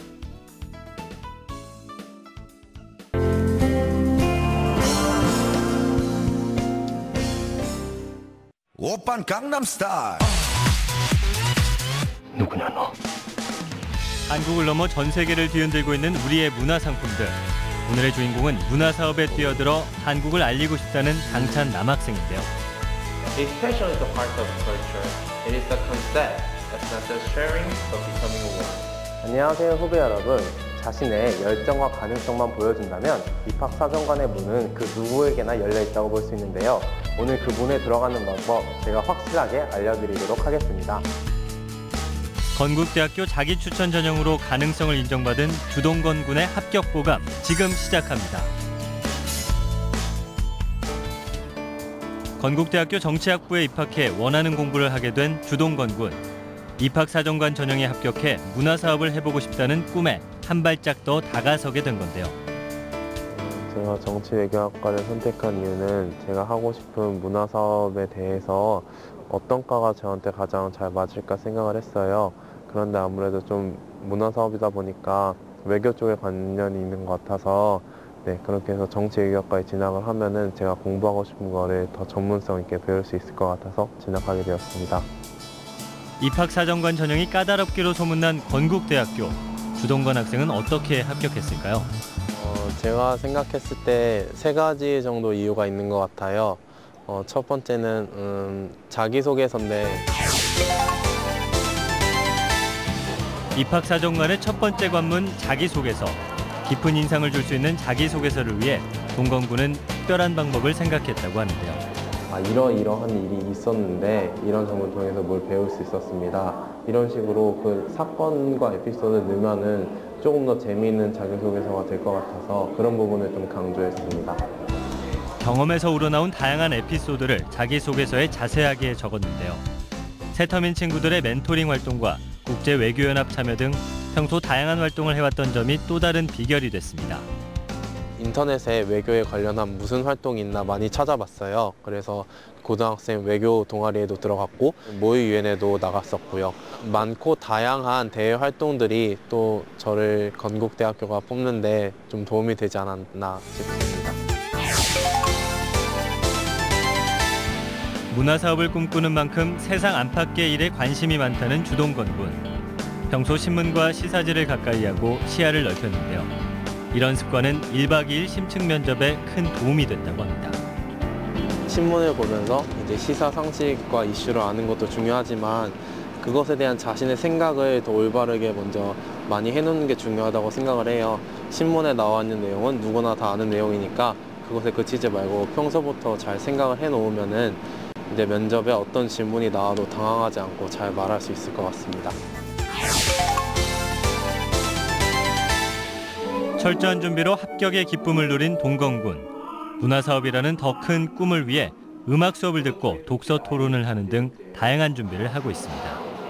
[SPEAKER 2] 오빤 강남스타일.
[SPEAKER 13] 누구냐 너?
[SPEAKER 14] 한국을 넘어 전 세계를 뒤흔들고 있는 우리의 문화 상품들. 오늘의 주인공은 문화 사업에 뛰어들어 한국을 알리고 싶다는 당찬 남학생인데요.
[SPEAKER 15] Expression is a part of culture. It is a concept that's not just sharing but becoming one.
[SPEAKER 16] 안녕하세요 후배 여러분. 자신의 열정과 가능성만 보여준다면 입학사정관의 문은 그 누구에게나 열려있다고 볼 수 있는데요. 오늘 그 문에 들어가는 방법 제가 확실하게 알려드리도록 하겠습니다.
[SPEAKER 14] 건국대학교 자기추천 전형으로 가능성을 인정받은 주동건 군의 합격 보감 지금 시작합니다. 건국대학교 정치학부에 입학해 원하는 공부를 하게 된 주동건 군. 입학사정관 전형에 합격해 문화사업을 해보고 싶다는 꿈에 한 발짝 더 다가서게 된 건데요.
[SPEAKER 16] 제가 정치외교학과를 선택한 이유는 제가 하고 싶은 문화사업에 대해서 어떤 과가 저한테 가장 잘 맞을까 생각을 했어요. 그런데 아무래도 좀 문화사업이다 보니까 외교 쪽에 관련이 있는 것 같아서 그렇게 해서 정치외교학과에 진학을 하면은 제가 공부하고 싶은 거를 더 전문성 있게 배울 수 있을 것 같아서 진학하게 되었습니다.
[SPEAKER 14] 입학사정관 전형이 까다롭기로 소문난 건국대학교. 주동건 학생은 어떻게 합격했을까요?
[SPEAKER 16] 제가 생각했을 때 3가지 정도 이유가 있는 것 같아요. 첫 번째는 자기소개서인데
[SPEAKER 14] 입학사정관의 첫 번째 관문 자기소개서. 깊은 인상을 줄 수 있는 자기소개서를 위해 동건 군은 특별한 방법을 생각했다고 하는데요.
[SPEAKER 16] 이러이러한 일이 있었는데 이런 점을 통해서 뭘 배울 수 있었습니다. 이런 식으로 그 사건과 에피소드를 넣으면은 조금 더 재미있는 자기소개서가 될 것 같아서 그런 부분을 좀 강조했습니다.
[SPEAKER 14] 경험에서 우러나온 다양한 에피소드를 자기소개서에 자세하게 적었는데요. 새터민 친구들의 멘토링 활동과 국제외교연합 참여 등 평소 다양한 활동을 해왔던 점이 또 다른 비결이 됐습니다.
[SPEAKER 16] 인터넷에 외교에 관련한 무슨 활동이 있나 많이 찾아봤어요. 그래서 고등학생 외교 동아리에도 들어갔고 모의유엔에도 나갔었고요. 많고 다양한 대외 활동들이 또 저를 건국대학교가 뽑는데 좀 도움이 되지 않았나 싶습니다.
[SPEAKER 14] 문화사업을 꿈꾸는 만큼 세상 안팎의 일에 관심이 많다는 주동건 군. 평소 신문과 시사지를 가까이 하고 시야를 넓혔는데요. 이런 습관은 1박 2일 심층 면접에 큰 도움이 됐다고 합니다.
[SPEAKER 16] 신문을 보면서 이제 시사 상식과 이슈를 아는 것도 중요하지만 그것에 대한 자신의 생각을 더 올바르게 먼저 많이 해놓는 게 중요하다고 생각을 해요. 신문에 나와 있는 내용은 누구나 다 아는 내용이니까 그것에 그치지 말고 평소부터 잘 생각을 해놓으면은 이제 면접에 어떤 질문이 나와도 당황하지 않고 잘 말할 수 있을 것 같습니다.
[SPEAKER 14] 철저한 준비로 합격의 기쁨을 누린 동건 군. 문화사업이라는 더 큰 꿈을 위해 음악 수업을 듣고 독서 토론을 하는 등 다양한 준비를 하고 있습니다.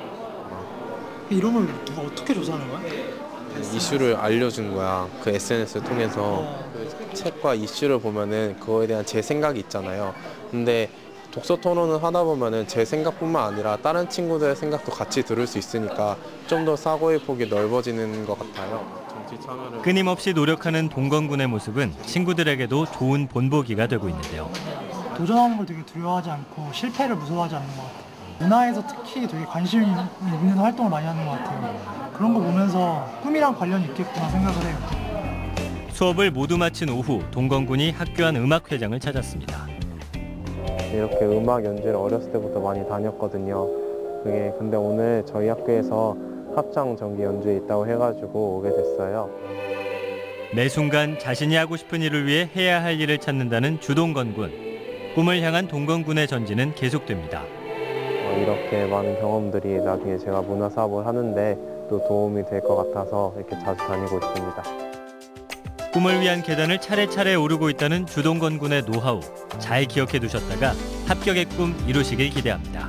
[SPEAKER 13] 이런 걸 누가 어떻게 조사하는 거야?
[SPEAKER 16] 이슈를 알려준 거야. 그 SNS를 통해서 그 책과 이슈를 보면은 그거에 대한 제 생각이 있잖아요. 근데 독서 토론을 하다 보면은 제 생각뿐만 아니라 다른 친구들의 생각도 같이 들을 수 있으니까 좀 더 사고의 폭이 넓어지는 것 같아요.
[SPEAKER 14] 끊임없이 노력하는 동건 군의 모습은 친구들에게도 좋은 본보기가 되고 있는데요.
[SPEAKER 13] 도전하는 걸 되게 두려워하지 않고 실패를 무서워하지 않는 것 같아요. 문화에서 특히 되게 관심 있는 활동을 많이 하는 것 같아요. 그런 거 보면서 꿈이랑 관련이 있겠구나 생각을 해요.
[SPEAKER 14] 수업을 모두 마친 오후 동건 군이 학교 안 음악회장을 찾았습니다.
[SPEAKER 16] 이렇게 음악 연주를 어렸을 때부터 많이 다녔거든요. 근데 오늘 저희 학교에서 합창 정기 연주에 있다고 해가지고 오게 됐어요.
[SPEAKER 14] 매 순간 자신이 하고 싶은 일을 위해 해야 할 일을 찾는다는 주동건 군. 꿈을 향한 동건 군의 전진은 계속됩니다.
[SPEAKER 16] 이렇게 많은 경험들이 나중에 제가 문화사업을 하는데 또 도움이 될 것 같아서 이렇게 자주 다니고 있습니다.
[SPEAKER 14] 꿈을 위한 계단을 차례차례 오르고 있다는 주동건 군의 노하우. 잘 기억해 두셨다가 합격의 꿈 이루시길 기대합니다.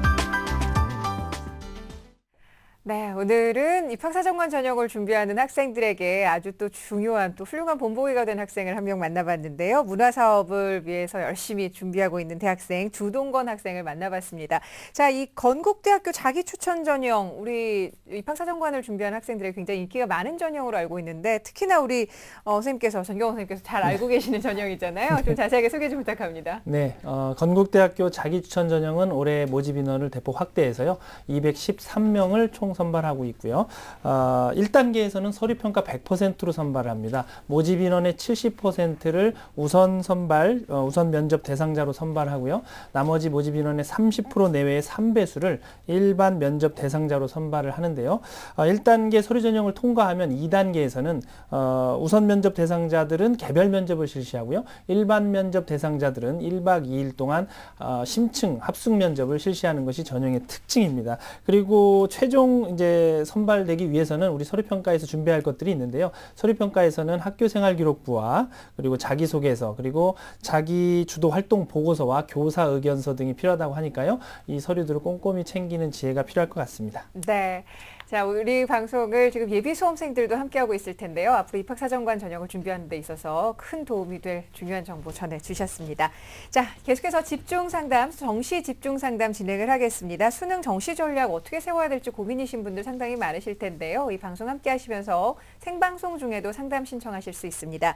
[SPEAKER 8] 네, 오늘은 입학사정관 전형을 준비하는 학생들에게 아주 또 중요한 또 훌륭한 본보기가 된 학생을 한 명 만나봤는데요. 문화사업을 위해서 열심히 준비하고 있는 대학생 주동건 학생을 만나봤습니다. 자, 이 건국대학교 자기추천 전형, 우리 입학사정관을 준비하는 학생들에게 굉장히 인기가 많은 전형으로 알고 있는데 특히나 우리 선생님께서, 전경원 선생님께서 잘 알고 계시는 전형이잖아요. 좀 자세하게 소개 좀 부탁합니다.
[SPEAKER 9] 네, 건국대학교 자기추천 전형은 올해 모집 인원을 대폭 확대해서요. 213명을 총 선발하고 있고요. 1단계에서는 서류평가 100%로 선발을 합니다. 모집 인원의 70%를 우선 면접 대상자로 선발하고요. 나머지 모집 인원의 30% 내외의 3배수를 일반 면접 대상자로 선발을 하는데요. 1단계 서류 전형을 통과하면 2단계에서는 우선 면접 대상자들은 개별 면접을 실시하고요. 일반 면접 대상자들은 1박 2일 동안 심층 합숙 면접을 실시하는 것이 전형의 특징입니다. 그리고 최종 최종 이제 선발되기 위해서는 우리 서류평가에서 준비할 것들이 있는데요. 서류평가에서는 학교생활기록부와 그리고 자기소개서 그리고 자기 주도 활동 보고서와 교사 의견서 등이 필요하다고 하니까요. 이 서류들을 꼼꼼히 챙기는 지혜가 필요할 것 같습니다.
[SPEAKER 8] 네. 자, 우리 방송을 지금 예비 수험생들도 함께하고 있을 텐데요. 앞으로 입학사정관 전형을 준비하는 데 있어서 큰 도움이 될 중요한 정보 전해주셨습니다. 자, 계속해서 집중상담, 정시 집중상담 진행을 하겠습니다. 수능 정시 전략 어떻게 세워야 될지 고민이신 분들 상당히 많으실 텐데요. 이 방송 함께 하시면서 생방송 중에도 상담 신청하실 수 있습니다.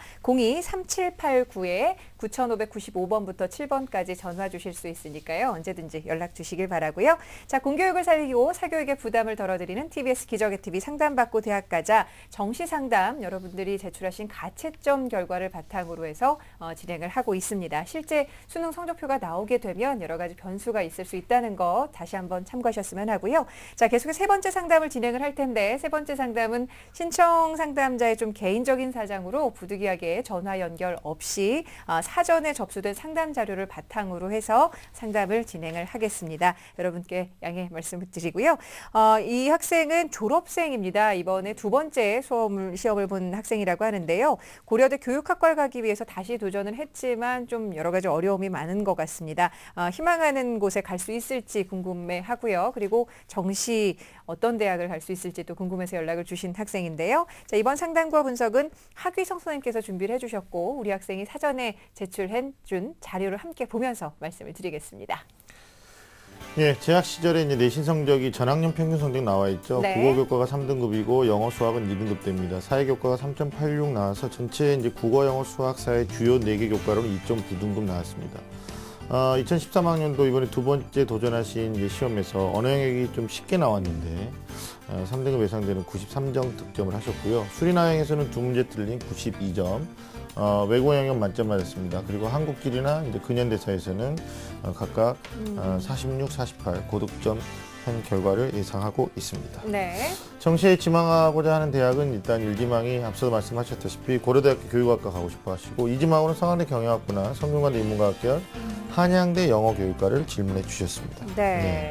[SPEAKER 8] 02-3789-9595번부터 7번까지 전화 주실 수 있으니까요. 언제든지 연락 주시길 바라고요. 자, 공교육을 살리고 사교육의 부담을 덜어드리는 TBS 기적의 TV 상담받고 대학 가자 정시 상담 여러분들이 제출하신 가채점 결과를 바탕으로 해서 진행을 하고 있습니다. 실제 수능 성적표가 나오게 되면 여러 가지 변수가 있을 수 있다는 거 다시 한번 참고하셨으면 하고요. 자, 계속해서 세 번째 상담을 진행을 할 텐데 세 번째 상담은 신청 상담자의 좀 개인적인 사정으로 부득이하게 전화 연결 없이 사전에 접수된 상담 자료를 바탕으로 해서 상담을 진행을 하겠습니다. 여러분께 양해 말씀을 드리고요. 이 학생은 졸업생입니다. 이번에 두 번째 시험을 본 학생이라고 하는데요. 고려대 교육학과를 가기 위해서 다시 도전을 했지만 좀 여러 가지 어려움이 많은 것 같습니다. 희망하는 곳에 갈 수 있을지 궁금해하고요. 그리고 정시 어떤 대학을 갈 수 있을지 또 궁금해서 연락을 주신 학생인데요. 자, 이번 상담과 분석은 하귀성 선생님께서 준비를 해주셨고 우리 학생이 사전에 제출해준 자료를 함께 보면서 말씀을 드리겠습니다.
[SPEAKER 10] 예, 재학 시절에 이제 내신 성적이 전학년 평균 성적 나와 있죠.
[SPEAKER 8] 네.
[SPEAKER 10] 국어 교과가 3등급이고 영어 수학은 2등급 됩니다. 사회 교과가 3.86 나와서 전체 이제 국어, 영어, 수학, 사회 주요 4개 교과로는 2.9등급 나왔습니다. 2013학년도 이번에 두 번째 도전하신 이제 시험에서 언어 영역이 좀 쉽게 나왔는데 3등급 예상되는 93점 득점을 하셨고요. 수리나영에서는 두 문제 틀린 92점. 외국어 영역 만점 맞았습니다. 그리고 한국지리나 이제 근현대사에서는 각각 46, 48 고득점 한 결과를 예상하고 있습니다.
[SPEAKER 8] 네.
[SPEAKER 10] 정시에 지망하고자 하는 대학은 일단 1지망이 앞서 말씀하셨다시피 고려대학교 교육학과 가고 싶어 하시고 2지망으로는 성한대 경영학부나 성균관대 인문과학계열 한양대 영어교육과를 질문해 주셨습니다.
[SPEAKER 8] 네.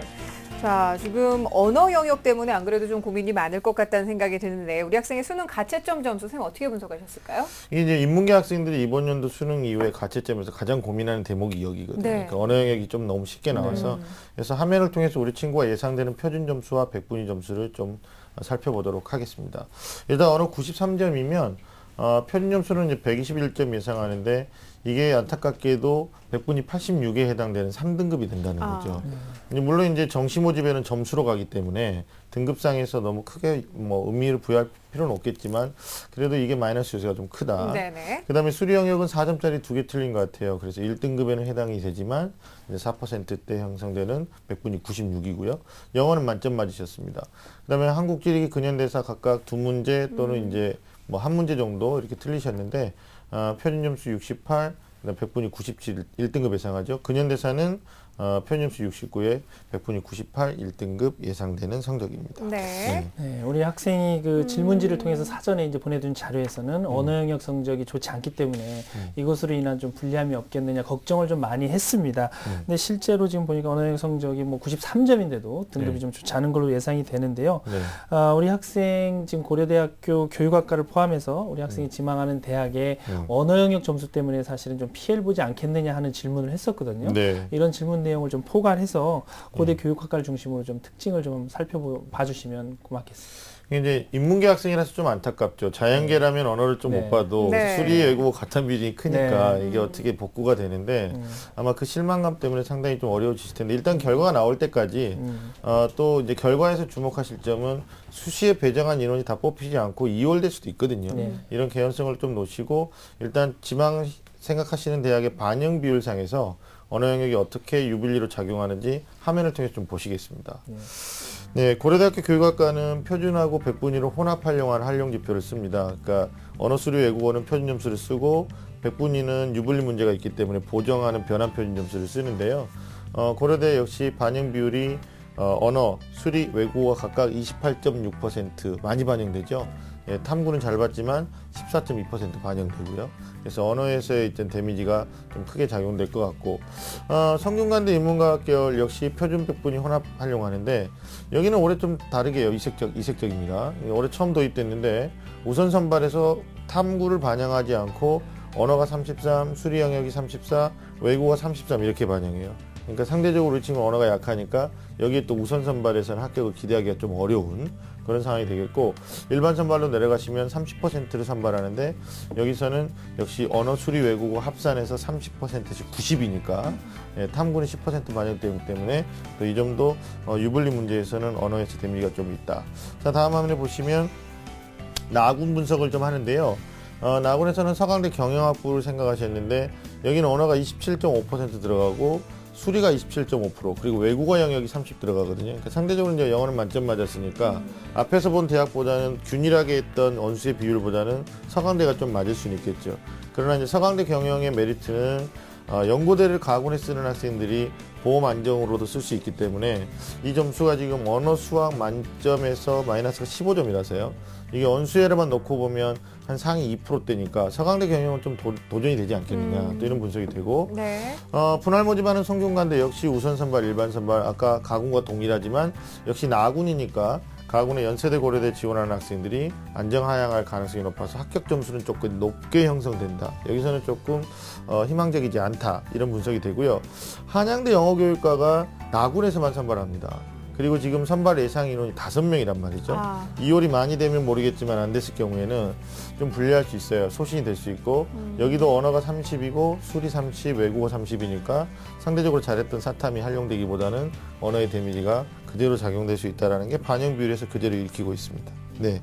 [SPEAKER 8] 자, 지금 언어 영역 때문에 안 그래도 좀 고민이 많을 것 같다는 생각이 드는데 우리 학생의 수능 가채점 점수 선생님 어떻게 분석하셨을까요?
[SPEAKER 10] 이제 인문계 학생들이 이번 연도 수능 이후에 가채점에서 가장 고민하는 대목이 여기거든요.
[SPEAKER 8] 네.
[SPEAKER 10] 그러니까 언어 영역이 좀 너무 쉽게 나와서 그래서 화면을 통해서 우리 친구가 예상되는 표준 점수와 백분위 점수를 좀 살펴보도록 하겠습니다. 일단 언어 93점이면 표준 점수는 이제 121점 예상하는데 이게 안타깝게도 백분위 86에 해당되는 3등급이 된다는 거죠. 물론 이제 정시 모집에는 점수로 가기 때문에 등급상에서 너무 크게 뭐 의미를 부여할 필요는 없겠지만 그래도 이게 마이너스 요소가 좀 크다. 그다음에 수리 영역은 4점짜리 2개 틀린 것 같아요. 그래서 1등급에는 해당이 되지만 이제 4%대 형성되는 백분위 96이고요. 영어는 만점 맞으셨습니다. 그다음에 한국, 지리, 근현대사 각각 두 문제 또는 이제 뭐 한 문제 정도 이렇게 틀리셨는데 표준 점수 68, 그다음 백분위 97 1등급 예상하죠. 근현대사는 표준점수 69에 백분위 98 1등급 예상되는 성적입니다.
[SPEAKER 8] 네.
[SPEAKER 9] 네, 우리 학생이 그 질문지를 통해서 사전에 이제 보내준 자료에서는 언어 영역 성적이 좋지 않기 때문에 이것으로 인한 좀 불리함이 없겠느냐 걱정을 좀 많이 했습니다. 근데 실제로 지금 보니까 언어 영역 성적이 뭐 93점인데도 등급이 좀 좋지 않은 걸로 예상이 되는데요. 우리 학생 지금 고려대학교 교육학과를 포함해서 우리 학생이 지망하는 대학의 언어 영역 점수 때문에 사실은 좀 피해를 보지 않겠느냐 하는 질문을 했었거든요. 이런 질문 내용을 좀 포괄해서 고대 교육학과를 중심으로 좀 특징을 좀 살펴봐 주시면 고맙겠습니다.
[SPEAKER 10] 이제 인문계 학생이라서 좀 안타깝죠. 자연계라면 언어를 좀 못 봐도 수리, 외국어 같은 비중이 크니까 이게 어떻게 복구가 되는데 아마 그 실망감 때문에 상당히 좀 어려워지실 텐데 일단 결과가 나올 때까지 또 이제 결과에서 주목하실 점은 수시에 배정한 인원이 다 뽑히지 않고 2월될 수도 있거든요. 이런 개연성을 좀 놓으시고 일단 지망 생각하시는 대학의 반영 비율상에서 언어 영역이 어떻게 유불리로 작용하는지 화면을 통해서 좀 보시겠습니다. 네, 고려대학교 교육학과는 표준하고 백분위로 혼합 활용한 활용 지표를 씁니다. 그러니까 언어 수리 외국어는 표준 점수를 쓰고 백분위는 유불리 문제가 있기 때문에 보정하는 변환 표준 점수를 쓰는데요. 고려대 역시 반영 비율이 언어, 수리, 외국어가 각각 28.6% 많이 반영되죠. 예, 탐구는 잘 봤지만 14.2% 반영되고요. 그래서 언어에서의 있던 데미지가 좀 크게 작용될 것 같고, 성균관대 인문과학 계열 역시 표준 백분위 혼합 활용하는데, 여기는 올해 좀 다르게요. 이색적입니다. 올해 처음 도입됐는데 우선 선발에서 탐구를 반영하지 않고 언어가 33, 수리 영역이 34, 외국어 33 이렇게 반영해요. 그러니까 상대적으로 이 친구 언어가 약하니까 여기에 또 우선 선발에서는 합격을 기대하기가 좀 어려운 그런 상황이 되겠고, 일반 선발로 내려가시면 30%를 선발하는데 여기서는 역시 언어, 수리, 외국어 합산해서 30%씩 90이니까 예, 탐구는 10% 반영되기 때문에 또 이 점도 유불리 문제에서는 언어에서 데미지가 좀 있다. 자, 다음 화면에 보시면 나군 분석을 좀 하는데요. 나군에서는 서강대 경영학부를 생각하셨는데 여기는 언어가 27.5% 들어가고 수리가 27.5% 그리고 외국어 영역이 30 들어가거든요. 그러니까 상대적으로 이제 영어는 만점 맞았으니까 앞에서 본 대학보다는 균일하게 했던 원수의 비율보다는 서강대가 좀 맞을 수는 있겠죠. 그러나 이제 서강대 경영의 메리트는 연고대를 가군에 쓰는 학생들이 보험 안정으로도 쓸 수 있기 때문에 이 점수가 지금 언어 수학 만점에서 마이너스가 15점이라서요. 이게 언수회로만 놓고 보면 한 상위 2%대니까 서강대 경영은 좀 도전이 되지 않겠느냐 또 이런 분석이 되고,
[SPEAKER 8] 네.
[SPEAKER 10] 분할 모집하는 성균관대 역시 우선 선발, 일반 선발 아까 가군과 동일하지만 역시 나군이니까 가군의 연세대, 고려대 지원하는 학생들이 안정 하향할 가능성이 높아서 합격 점수는 조금 높게 형성된다. 여기서는 조금 희망적이지 않다. 이런 분석이 되고요. 한양대 영어교육과가 나군에서만 선발합니다. 그리고 지금 선발 예상 인원이 5명이란 말이죠. 2월이 많이 되면 모르겠지만 안 됐을 경우에는 좀 불리할 수 있어요. 소신이 될 수 있고 여기도 언어가 30이고 수리 30, 외국어 30이니까 상대적으로 잘했던 사탐이 활용되기보다는 언어의 데미지가 그대로 작용될 수 있다는 게 반영 비율에서 그대로 읽히고 있습니다. 네.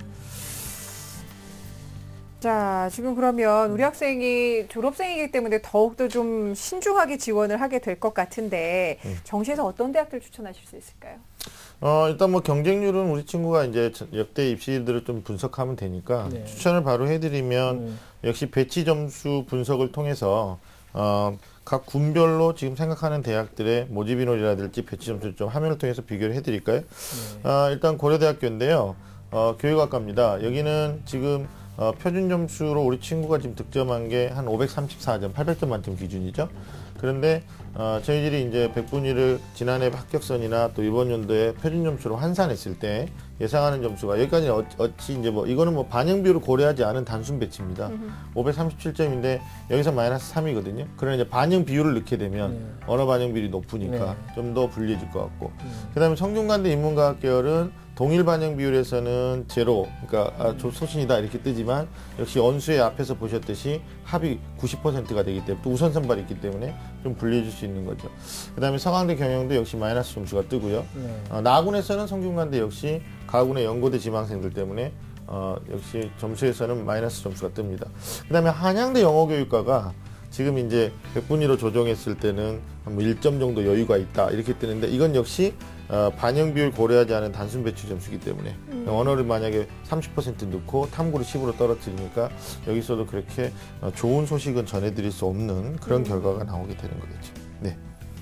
[SPEAKER 8] 자, 지금 그러면 우리 학생이 졸업생이기 때문에 더욱더 좀 신중하게 지원을 하게 될 것 같은데 정시에서 어떤 대학들 추천하실 수 있을까요?
[SPEAKER 10] 일단 뭐 경쟁률은 우리 친구가 이제 역대 입시들을 좀 분석하면 되니까
[SPEAKER 9] 네.
[SPEAKER 10] 추천을 바로 해드리면 역시 배치 점수 분석을 통해서 각 군별로 지금 생각하는 대학들의 모집 인원이라든지 배치 점수를 좀 화면을 통해서 비교를 해드릴까요? 일단 고려대학교인데요. 교육학과입니다. 여기는 지금 표준 점수로 우리 친구가 지금 득점한 게 한 534점, 800점 만점 기준이죠. 그런데 저희들이 이제 백분위를 지난해 합격선이나 또 이번 연도에 표준 점수로 환산했을 때 예상하는 점수가 여기까지는 어찌 이제 뭐 이거는 뭐 반영 비율을 고려하지 않은 단순 배치입니다. 537점인데 여기서 마이너스 3이거든요. 그러나 이제 반영 비율을 넣게 되면 언어 반영 비율이 높으니까 좀 더 불리해질 것 같고. 그다음에 성균관대 인문과학 계열은 동일 반영 비율에서는 제로, 그러니까 소신이다 이렇게 뜨지만 역시 언수의 앞에서 보셨듯이 합이 90%가 되기 때문에 또 우선 선발이 있기 때문에 좀 불리해질 수 있는 거죠. 그다음에 서강대 경영도 역시 마이너스 점수가 뜨고요. 나군에서는 성균관대 역시 가군의 연고대 지망생들 때문에 역시 점수에서는 마이너스 점수가 뜹니다. 그다음에 한양대 영어교육과가 지금 이제 백분위로 조정했을 때는 한 1점 정도 여유가 있다 이렇게 뜨는데 이건 역시 반영 비율 고려하지 않은 단순 배치 점수이기 때문에 언어를 만약에 30% 넣고 탐구를 10으로 떨어뜨리니까 여기서도 그렇게 좋은 소식은 전해드릴 수 없는 그런 결과가 나오게 되는 거겠죠. 네.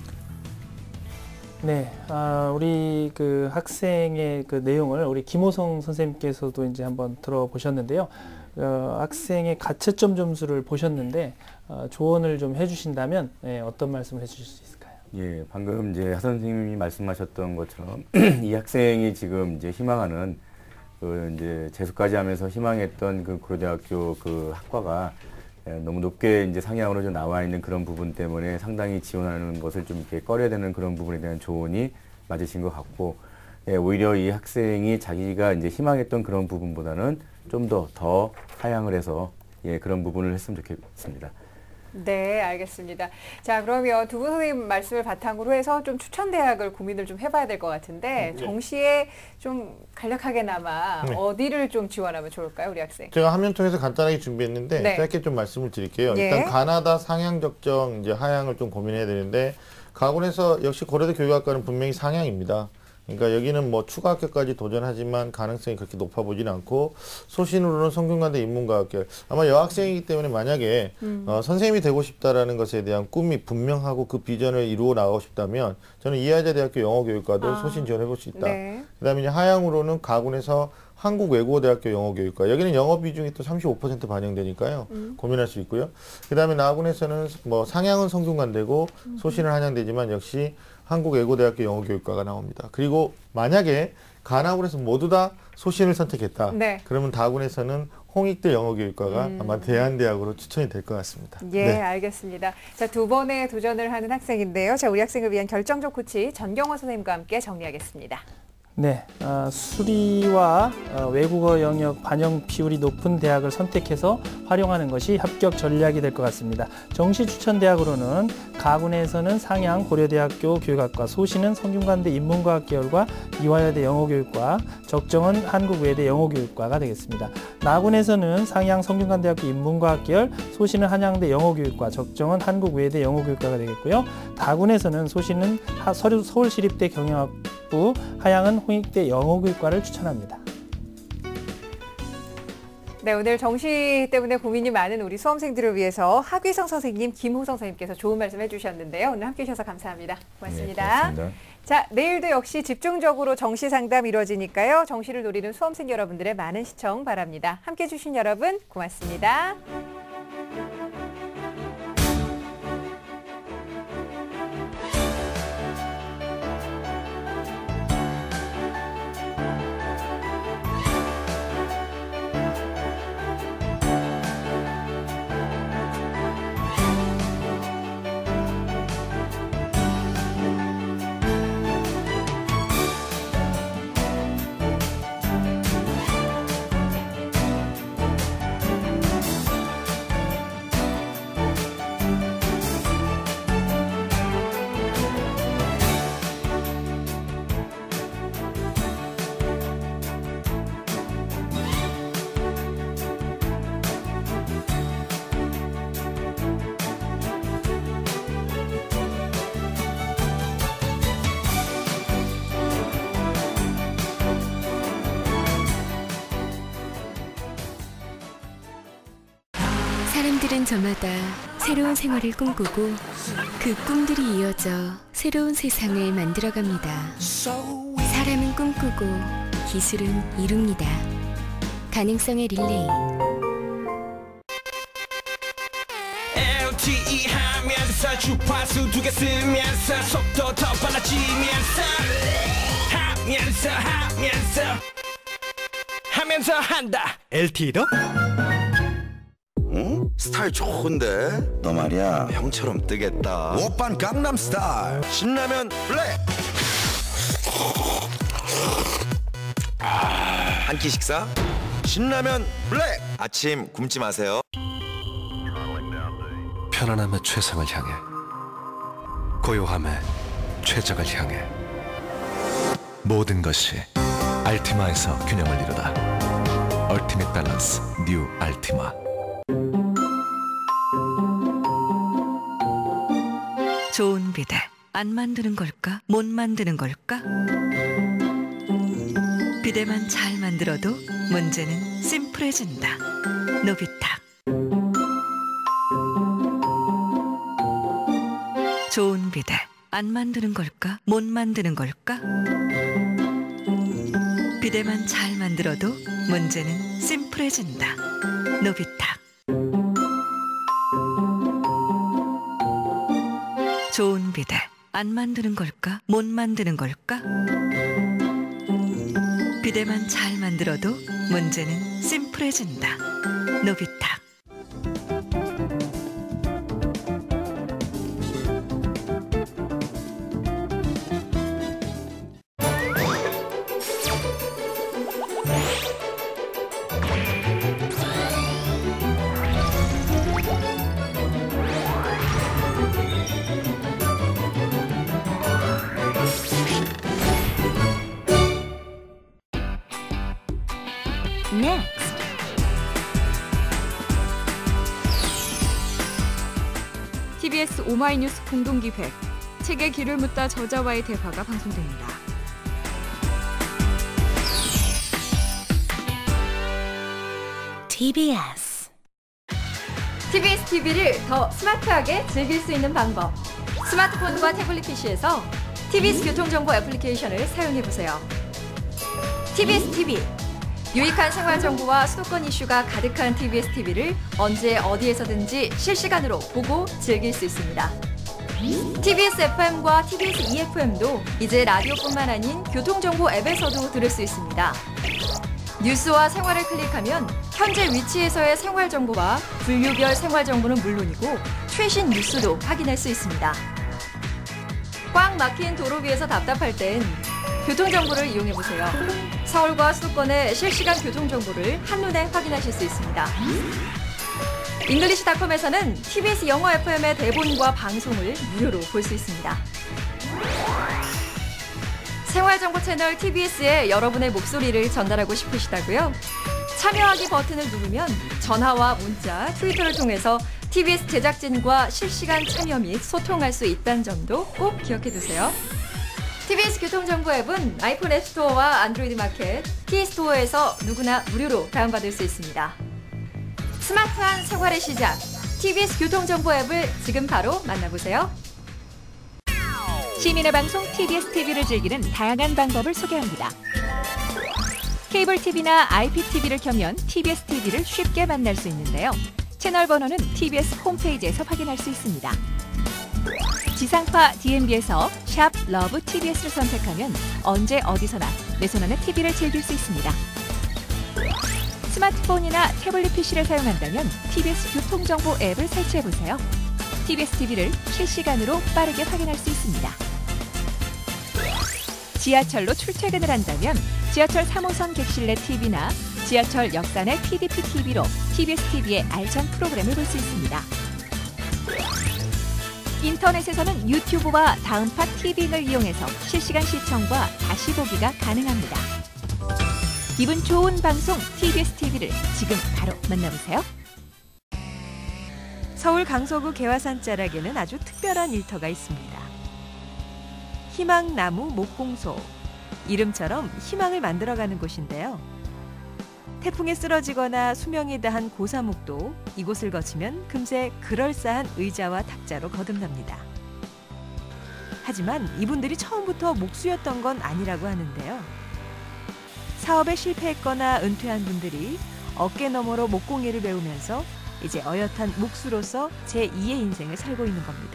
[SPEAKER 9] 네, 우리 그 학생의 그 내용을 우리 김호성 선생님께서도 이제 한번 들어보셨는데요. 학생의 가채점 점수를 보셨는데 조언을 좀 해주신다면 어떤 말씀을 해주실 수 있을까요?
[SPEAKER 12] 예, 방금 이제 하 선생님이 말씀하셨던 것처럼 이 학생이 지금 이제 희망하는 그 이제 재수까지 하면서 희망했던 그 고려대학교 그 학과가 너무 높게 이제 상향으로 좀 나와 있는 그런 부분 때문에 상당히 지원하는 것을 좀 이렇게 꺼려야 되는 그런 부분에 대한 조언이 맞으신 것 같고, 오히려 이 학생이 자기가 이제 희망했던 그런 부분보다는 좀 더 하향을 해서 그런 부분을 했으면 좋겠습니다.
[SPEAKER 8] 네, 알겠습니다. 자, 그러면 두 분 선생님 말씀을 바탕으로 해서 좀 추천 대학을 고민을 좀 해봐야 될 것 같은데 정시에 좀 간략하게나마 어디를 좀 지원하면 좋을까요, 우리 학생?
[SPEAKER 10] 제가 화면 통해서 간단하게 준비했는데 짧게 좀 말씀을 드릴게요. 일단 가나다 상향 적정 이제 하향을 좀 고민해야 되는데 가군에서 역시 고려대 교육학과는 분명히 상향입니다. 그러니까 여기는 뭐 추가 학교까지 도전하지만 가능성이 그렇게 높아 보지는 않고 소신으로는 성균관대 인문과학계열. 아마 여학생이기 때문에 만약에 선생님이 되고 싶다라는 것에 대한 꿈이 분명하고 그 비전을 이루어 나가고 싶다면 저는 이화여자대학교 영어교육과도 소신 지원해 볼 수 있다. 네. 그다음에 이제 하향으로는 가군에서 한국외국어대학교 영어교육과 여기는 영어 비중이 또 35% 반영되니까요. 고민할 수 있고요. 그다음에 나군에서는 뭐 상향은 성균관대고 소신은 한양대지만 역시 한국외국어대학교 영어교육과가 나옵니다. 그리고 만약에 가나군에서 모두 다 소신을 선택했다. 네. 그러면 다군에서는 홍익대 영어교육과가 아마 대안대학으로 추천이 될 것 같습니다.
[SPEAKER 8] 예,
[SPEAKER 10] 네.
[SPEAKER 8] 알겠습니다. 자, 두 번의 도전을 하는 학생인데요. 자, 우리 학생을 위한 결정적 코치 전경호 선생님과 함께 정리하겠습니다.
[SPEAKER 9] 네, 수리와 외국어 영역 반영 비율이 높은 대학을 선택해서 활용하는 것이 합격 전략이 될 것 같습니다. 정시 추천 대학으로는 가군에서는 상향 고려대학교 교육학과, 소신은 성균관대 인문과학계열과 이화여대 영어교육과, 적정은 한국외대 영어교육과가 되겠습니다. 나군에서는 상향 성균관대학교 인문과학계열, 소신은 한양대 영어교육과, 적정은 한국외대 영어교육과가 되겠고요. 다군에서는 소신은 서울시립대 경영학부, 하향은 홍익대 영어교육과를 추천합니다.
[SPEAKER 8] 네, 오늘 정시 때문에 고민이 많은 우리 수험생들을 위해서 하귀성 선생님, 김호성 선생님께서 좋은 말씀 해주셨는데요. 오늘 함께해 주셔서 감사합니다. 고맙습니다.
[SPEAKER 12] 네, 고맙습니다.
[SPEAKER 8] 자, 내일도 역시 집중적으로 정시 상담 이루어지니까요. 정시를 노리는 수험생 여러분들의 많은 시청 바랍니다. 함께해 주신 여러분 고맙습니다.
[SPEAKER 1] 사람들은 저마다 새로운 생활을 꿈꾸고 그 꿈들이 이어져 새로운 세상을 만들어갑니다. 사람은 꿈꾸고 기술은 이룹니다. 가능성의 릴레이.
[SPEAKER 2] LTE 하면서 주파수 두 개 쓰면서 속도 더 빨라지면서 하면서 한다.
[SPEAKER 17] LTE도? 응? 스타일 좋은데? 너 말이야 형처럼 뜨겠다. 오빤 강남스타일. 신라면 블랙. 한 끼 식사? 신라면 블랙. 아침 굶지 마세요.
[SPEAKER 7] 편안함의 최상을 향해, 고요함의 최적을 향해, 모든 것이 알티마에서 균형을 이루다. 얼티밋 밸런스 뉴 알티마.
[SPEAKER 18] 좋은 비대 안 만드는 걸까? 못 만드는 걸까? 비대만 잘 만들어도 문제는 심플해진다. 노비탁. 좋은 비대 안 만드는 걸까? 못 만드는 걸까? 비대만 잘 만들어도 문제는 심플해진다. 노비탁. 좋은 비대 안 만드는 걸까? 못 만드는 걸까? 비대만 잘 만들어도 문제는 심플해진다. 노비탁.
[SPEAKER 1] Next.
[SPEAKER 19] TBS 오마이뉴스 공동기획 책에 길을 묻다 저자와의 대화가 방송됩니다.
[SPEAKER 1] TBS.
[SPEAKER 19] TBS TV를 더 스마트하게 즐길 수 있는 방법. 스마트폰과 태블릿 PC에서 TBS 교통정보 애플리케이션을 사용해보세요. TBS TV. 유익한 생활정보와 수도권 이슈가 가득한 TBS TV를 언제 어디에서든지 실시간으로 보고 즐길 수 있습니다. TBS FM과 TBS EFM도 이제 라디오뿐만 아닌 교통정보 앱에서도 들을 수 있습니다. 뉴스와 생활을 클릭하면 현재 위치에서의 생활정보와 분류별 생활정보는 물론이고 최신 뉴스도 확인할 수 있습니다. 꽉 막힌 도로 위에서 답답할 땐 교통정보를 이용해보세요. 서울과 수도권의 실시간 교통정보를 한눈에 확인하실 수 있습니다. 잉글리시닷컴에서는 TBS 영어 FM의 대본과 방송을 무료로 볼 수 있습니다. 생활정보 채널 TBS에 여러분의 목소리를 전달하고 싶으시다고요? 참여하기 버튼을 누르면 전화와 문자, 트위터를 통해서 TBS 제작진과 실시간 참여 및 소통할 수 있다는 점도 꼭 기억해두세요. TBS 교통정보 앱은 아이폰 앱스토어와 안드로이드 마켓, T스토어에서 누구나 무료로 다운받을 수 있습니다. 스마트한 생활의 시작, TBS 교통정보 앱을 지금 바로 만나보세요.
[SPEAKER 5] 시민의 방송 TBS TV를 즐기는 다양한 방법을 소개합니다. 케이블 TV나 IPTV를 켜면 TBS TV를 쉽게 만날 수 있는데요. 채널 번호는 TBS 홈페이지에서 확인할 수 있습니다. 지상파 DMB에서 샵 러브 TBS를 선택하면 언제 어디서나 내 손안에 TV를 즐길 수 있습니다. 스마트폰이나 태블릿 PC를 사용한다면 TBS 교통정보 앱을 설치해보세요. TBS TV를 실시간으로 빠르게 확인할 수 있습니다. 지하철로 출퇴근을 한다면 지하철 3호선 객실내 TV나 지하철 역산의 PDP TV로 TBS TV의 알찬 프로그램을 볼 수 있습니다. 인터넷에서는 유튜브와 다음파 TV를 이용해서 실시간 시청과 다시 보기가 가능합니다. 기분 좋은 방송 TBS TV를 지금 바로 만나보세요. 서울 강서구 개화산 자락에는 아주 특별한 일터가 있습니다. 희망나무 목공소. 이름처럼 희망을 만들어가는 곳인데요. 태풍에 쓰러지거나 수명이 다한 고사목도 이곳을 거치면 금세 그럴싸한 의자와 탁자로 거듭납니다. 하지만 이분들이 처음부터 목수였던 건 아니라고 하는데요. 사업에 실패했거나 은퇴한 분들이 어깨 너머로 목공예를 배우면서 이제 어엿한 목수로서 제2의 인생을 살고 있는 겁니다.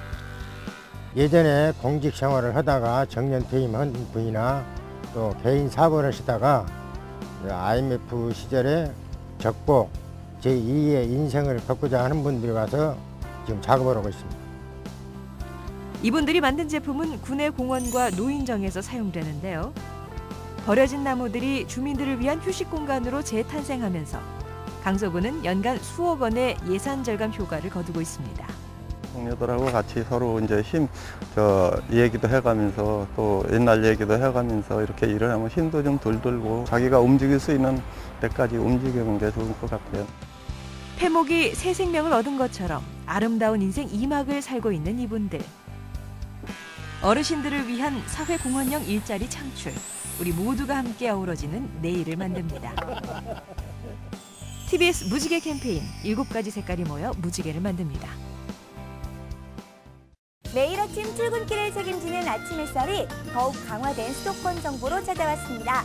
[SPEAKER 20] 예전에 공직 생활을 하다가 정년 퇴임한 분이나 또 개인 사업을 하시다가 IMF 시절에 적복 제2의 인생을 갖고자 하는 분들이 와서 지금 작업을 하고 있습니다.
[SPEAKER 5] 이분들이 만든 제품은 군내 공원과 노인정에서 사용되는데요. 버려진 나무들이 주민들을 위한 휴식 공간으로 재탄생하면서 강서구는 연간 수억 원의 예산 절감 효과를 거두고 있습니다.
[SPEAKER 21] 동료들하고 같이 서로 이제 얘기도 해가면서 또 옛날 얘기도 해가면서 이렇게 일을 하면 힘도 좀 덜 들고 자기가 움직일 수 있는 데까지 움직이는 게 좋을 것 같아요.
[SPEAKER 5] 패목이 새 생명을 얻은 것처럼 아름다운 인생 2막을 살고 있는 이분들. 어르신들을 위한 사회공헌형 일자리 창출. 우리 모두가 함께 어우러지는 내일을 만듭니다. TBS 무지개 캠페인 7가지 색깔이 모여 무지개를 만듭니다.
[SPEAKER 22] 매일 아침 출근길을 책임지는 아침 햇살이 더욱 강화된 수도권 정보로 찾아왔습니다.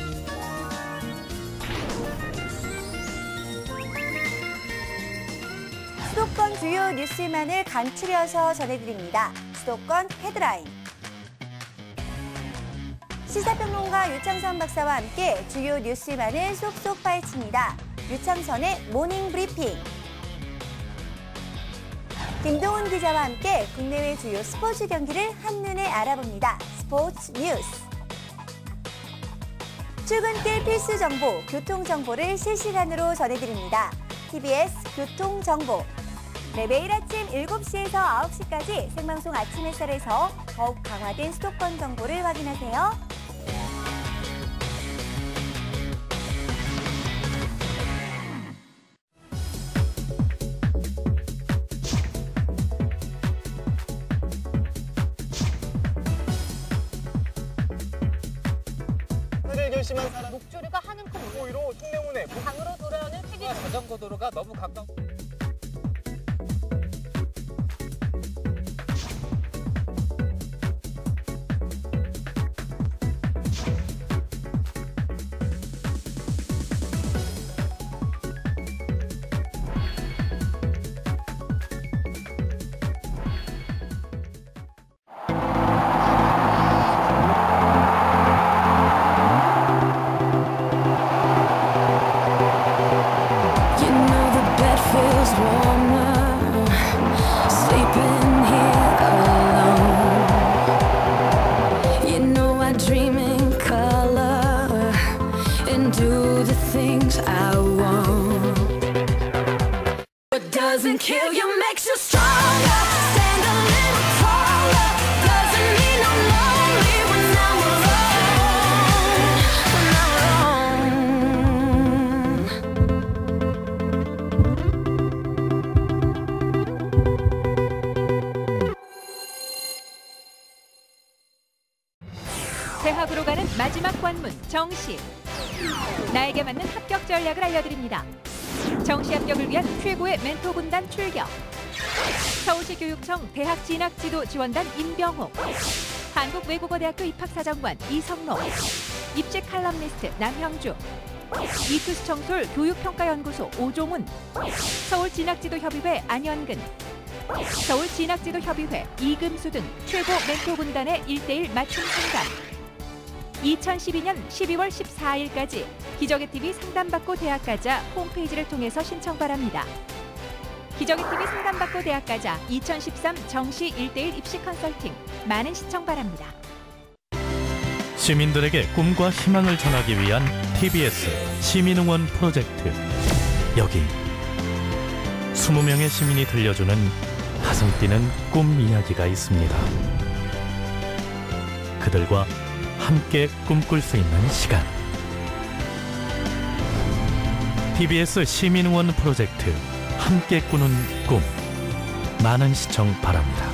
[SPEAKER 22] 수도권 주요 뉴스만을 간추려서 전해드립니다. 수도권 헤드라인. 시사평론가 유창선 박사와 함께 주요 뉴스만을 쏙쏙 파헤칩니다. 유창선의 모닝 브리핑. 김동훈 기자와 함께 국내외 주요 스포츠 경기를 한눈에 알아봅니다. 스포츠 뉴스. 출근길 필수 정보, 교통 정보를 실시간으로 전해드립니다. TBS 교통정보. 네, 매일 아침 7시에서 9시까지 생방송 아침 햇살에서 더욱 강화된 수도권 정보를 확인하세요.
[SPEAKER 4] 심한 사람. 목조류가 한은큼 오이로 통내문에 강으로 돌아오는 세계 자전거 도로가 너무 가까워.
[SPEAKER 2] Doesn't kill you, makes you stronger. Stand a little taller. Doesn't mean I'm lonely when I'm alone.
[SPEAKER 5] 대학으로 가는 마지막 관문 정시. 나에게 맞는 합격 전략을 알려드립니다. 정시 합격을 위한 최고의 멘토 군단 출격. 서울시 교육청 대학진학지도지원단 임병호, 한국외국어대학교 입학사정관 이성록, 입시 칼럼니스트 남형주, 이투스청솔 교육평가연구소 오종훈, 서울진학지도협의회 안현근, 서울진학지도협의회 이금수 등 최고 멘토 군단의 1:1 맞춤 상담. 2012년 12월 14일까지 기적의TV 상담받고 대학가자 홈페이지를 통해서 신청 바랍니다. 기적의TV 상담받고 대학가자 2013 정시 1:1 입시 컨설팅 많은 시청 바랍니다.
[SPEAKER 6] 시민들에게 꿈과 희망을 전하기 위한 TBS 시민응원 프로젝트. 여기 20명의 시민이 들려주는 가슴 뛰는 꿈 이야기가 있습니다. 그들과 함께 꿈꿀 수 있는 시간. TBS 시민응원 프로젝트 함께 꾸는 꿈. 많은 시청 바랍니다.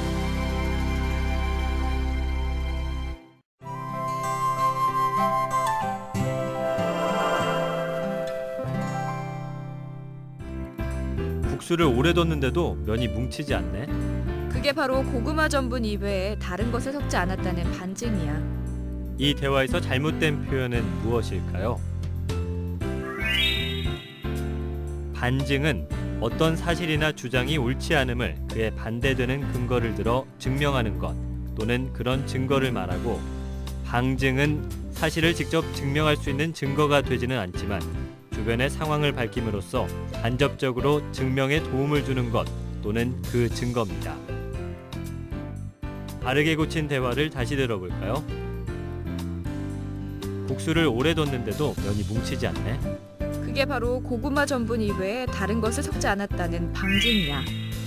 [SPEAKER 14] 국수를 오래 뒀는데도 면이 뭉치지 않네.
[SPEAKER 23] 그게 바로 고구마 전분 이외에 다른 것을 섞지 않았다는 반증이야.
[SPEAKER 14] 이 대화에서 잘못된 표현은 무엇일까요? 반증은 어떤 사실이나 주장이 옳지 않음을 그에 반대되는 근거를 들어 증명하는 것 또는 그런 증거를 말하고, 방증은 사실을 직접 증명할 수 있는 증거가 되지는 않지만 주변의 상황을 밝힘으로써 간접적으로 증명에 도움을 주는 것 또는 그 증거입니다. 바르게 고친 대화를 다시 들어볼까요? 국수를 오래 뒀는데도 면이 뭉치지 않네.
[SPEAKER 23] 그게 바로 고구마 전분 이외에 다른 것을 섞지 않았다는 방증이야.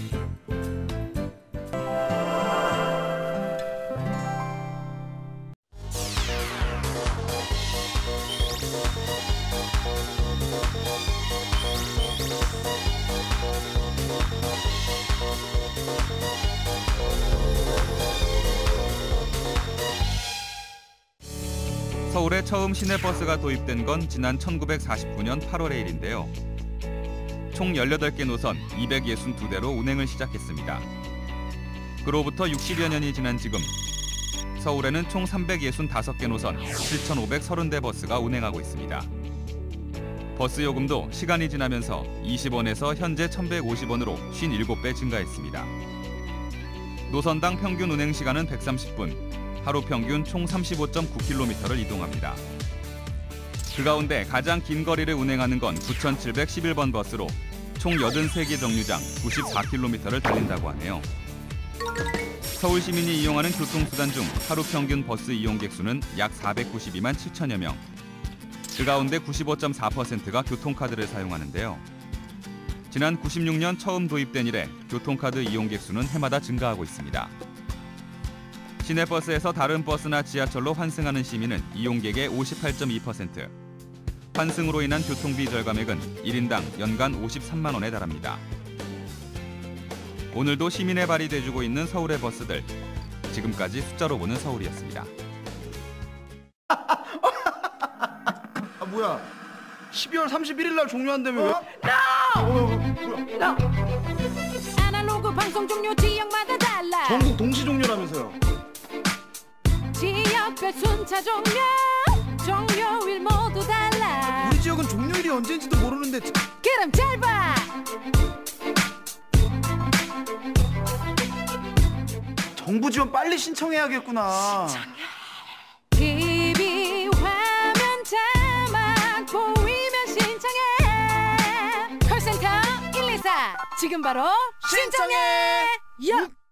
[SPEAKER 24] 서울에 처음 시내버스가 도입된 건 지난 1949년 8월의 일인데요. 총 18개 노선 262대로 운행을 시작했습니다. 그로부터 60여 년이 지난 지금 서울에는 총 365개 노선 7,530대 버스가 운행하고 있습니다. 버스 요금도 시간이 지나면서 20원에서 현재 1,150원으로 57배 증가했습니다. 노선당 평균 운행 시간은 130분, 하루 평균 총 35.9km를 이동합니다. 그 가운데 가장 긴 거리를 운행하는 건 9,711번 버스로 총 83개 정류장 94km를 달린다고 하네요. 서울 시민이 이용하는 교통수단 중 하루 평균 버스 이용객 수는 약 492만 7천여 명. 그 가운데 95.4%가 교통카드를 사용하는데요. 지난 96년 처음 도입된 이래 교통카드 이용객 수는 해마다 증가하고 있습니다. 시내버스에서 다른 버스나 지하철로 환승하는 시민은 이용객의 58.2%, 환승으로 인한 교통비 절감액은 1인당 연간 53만 원에 달합니다. 오늘도 시민의 발이 돼주고 있는 서울의 버스들. 지금까지 숫자로 보는 서울이었습니다.
[SPEAKER 3] 뭐야? 12월 31일 날 종료한다며 왜?
[SPEAKER 2] 아날로그 방송 종료 지역마다 달라.
[SPEAKER 3] 전국 동시 종료라면서요.
[SPEAKER 2] 지역별 순차 종료일 모두 달라.
[SPEAKER 3] 우리 지역은 종료일이 언제인지도 모르는데.
[SPEAKER 2] 그럼 잘 봐.
[SPEAKER 3] 정부 지원 빨리 신청해야겠구나.
[SPEAKER 2] TV 화면 자막 보이면 신청해. 콜센터 124 지금 바로 신청해. 야.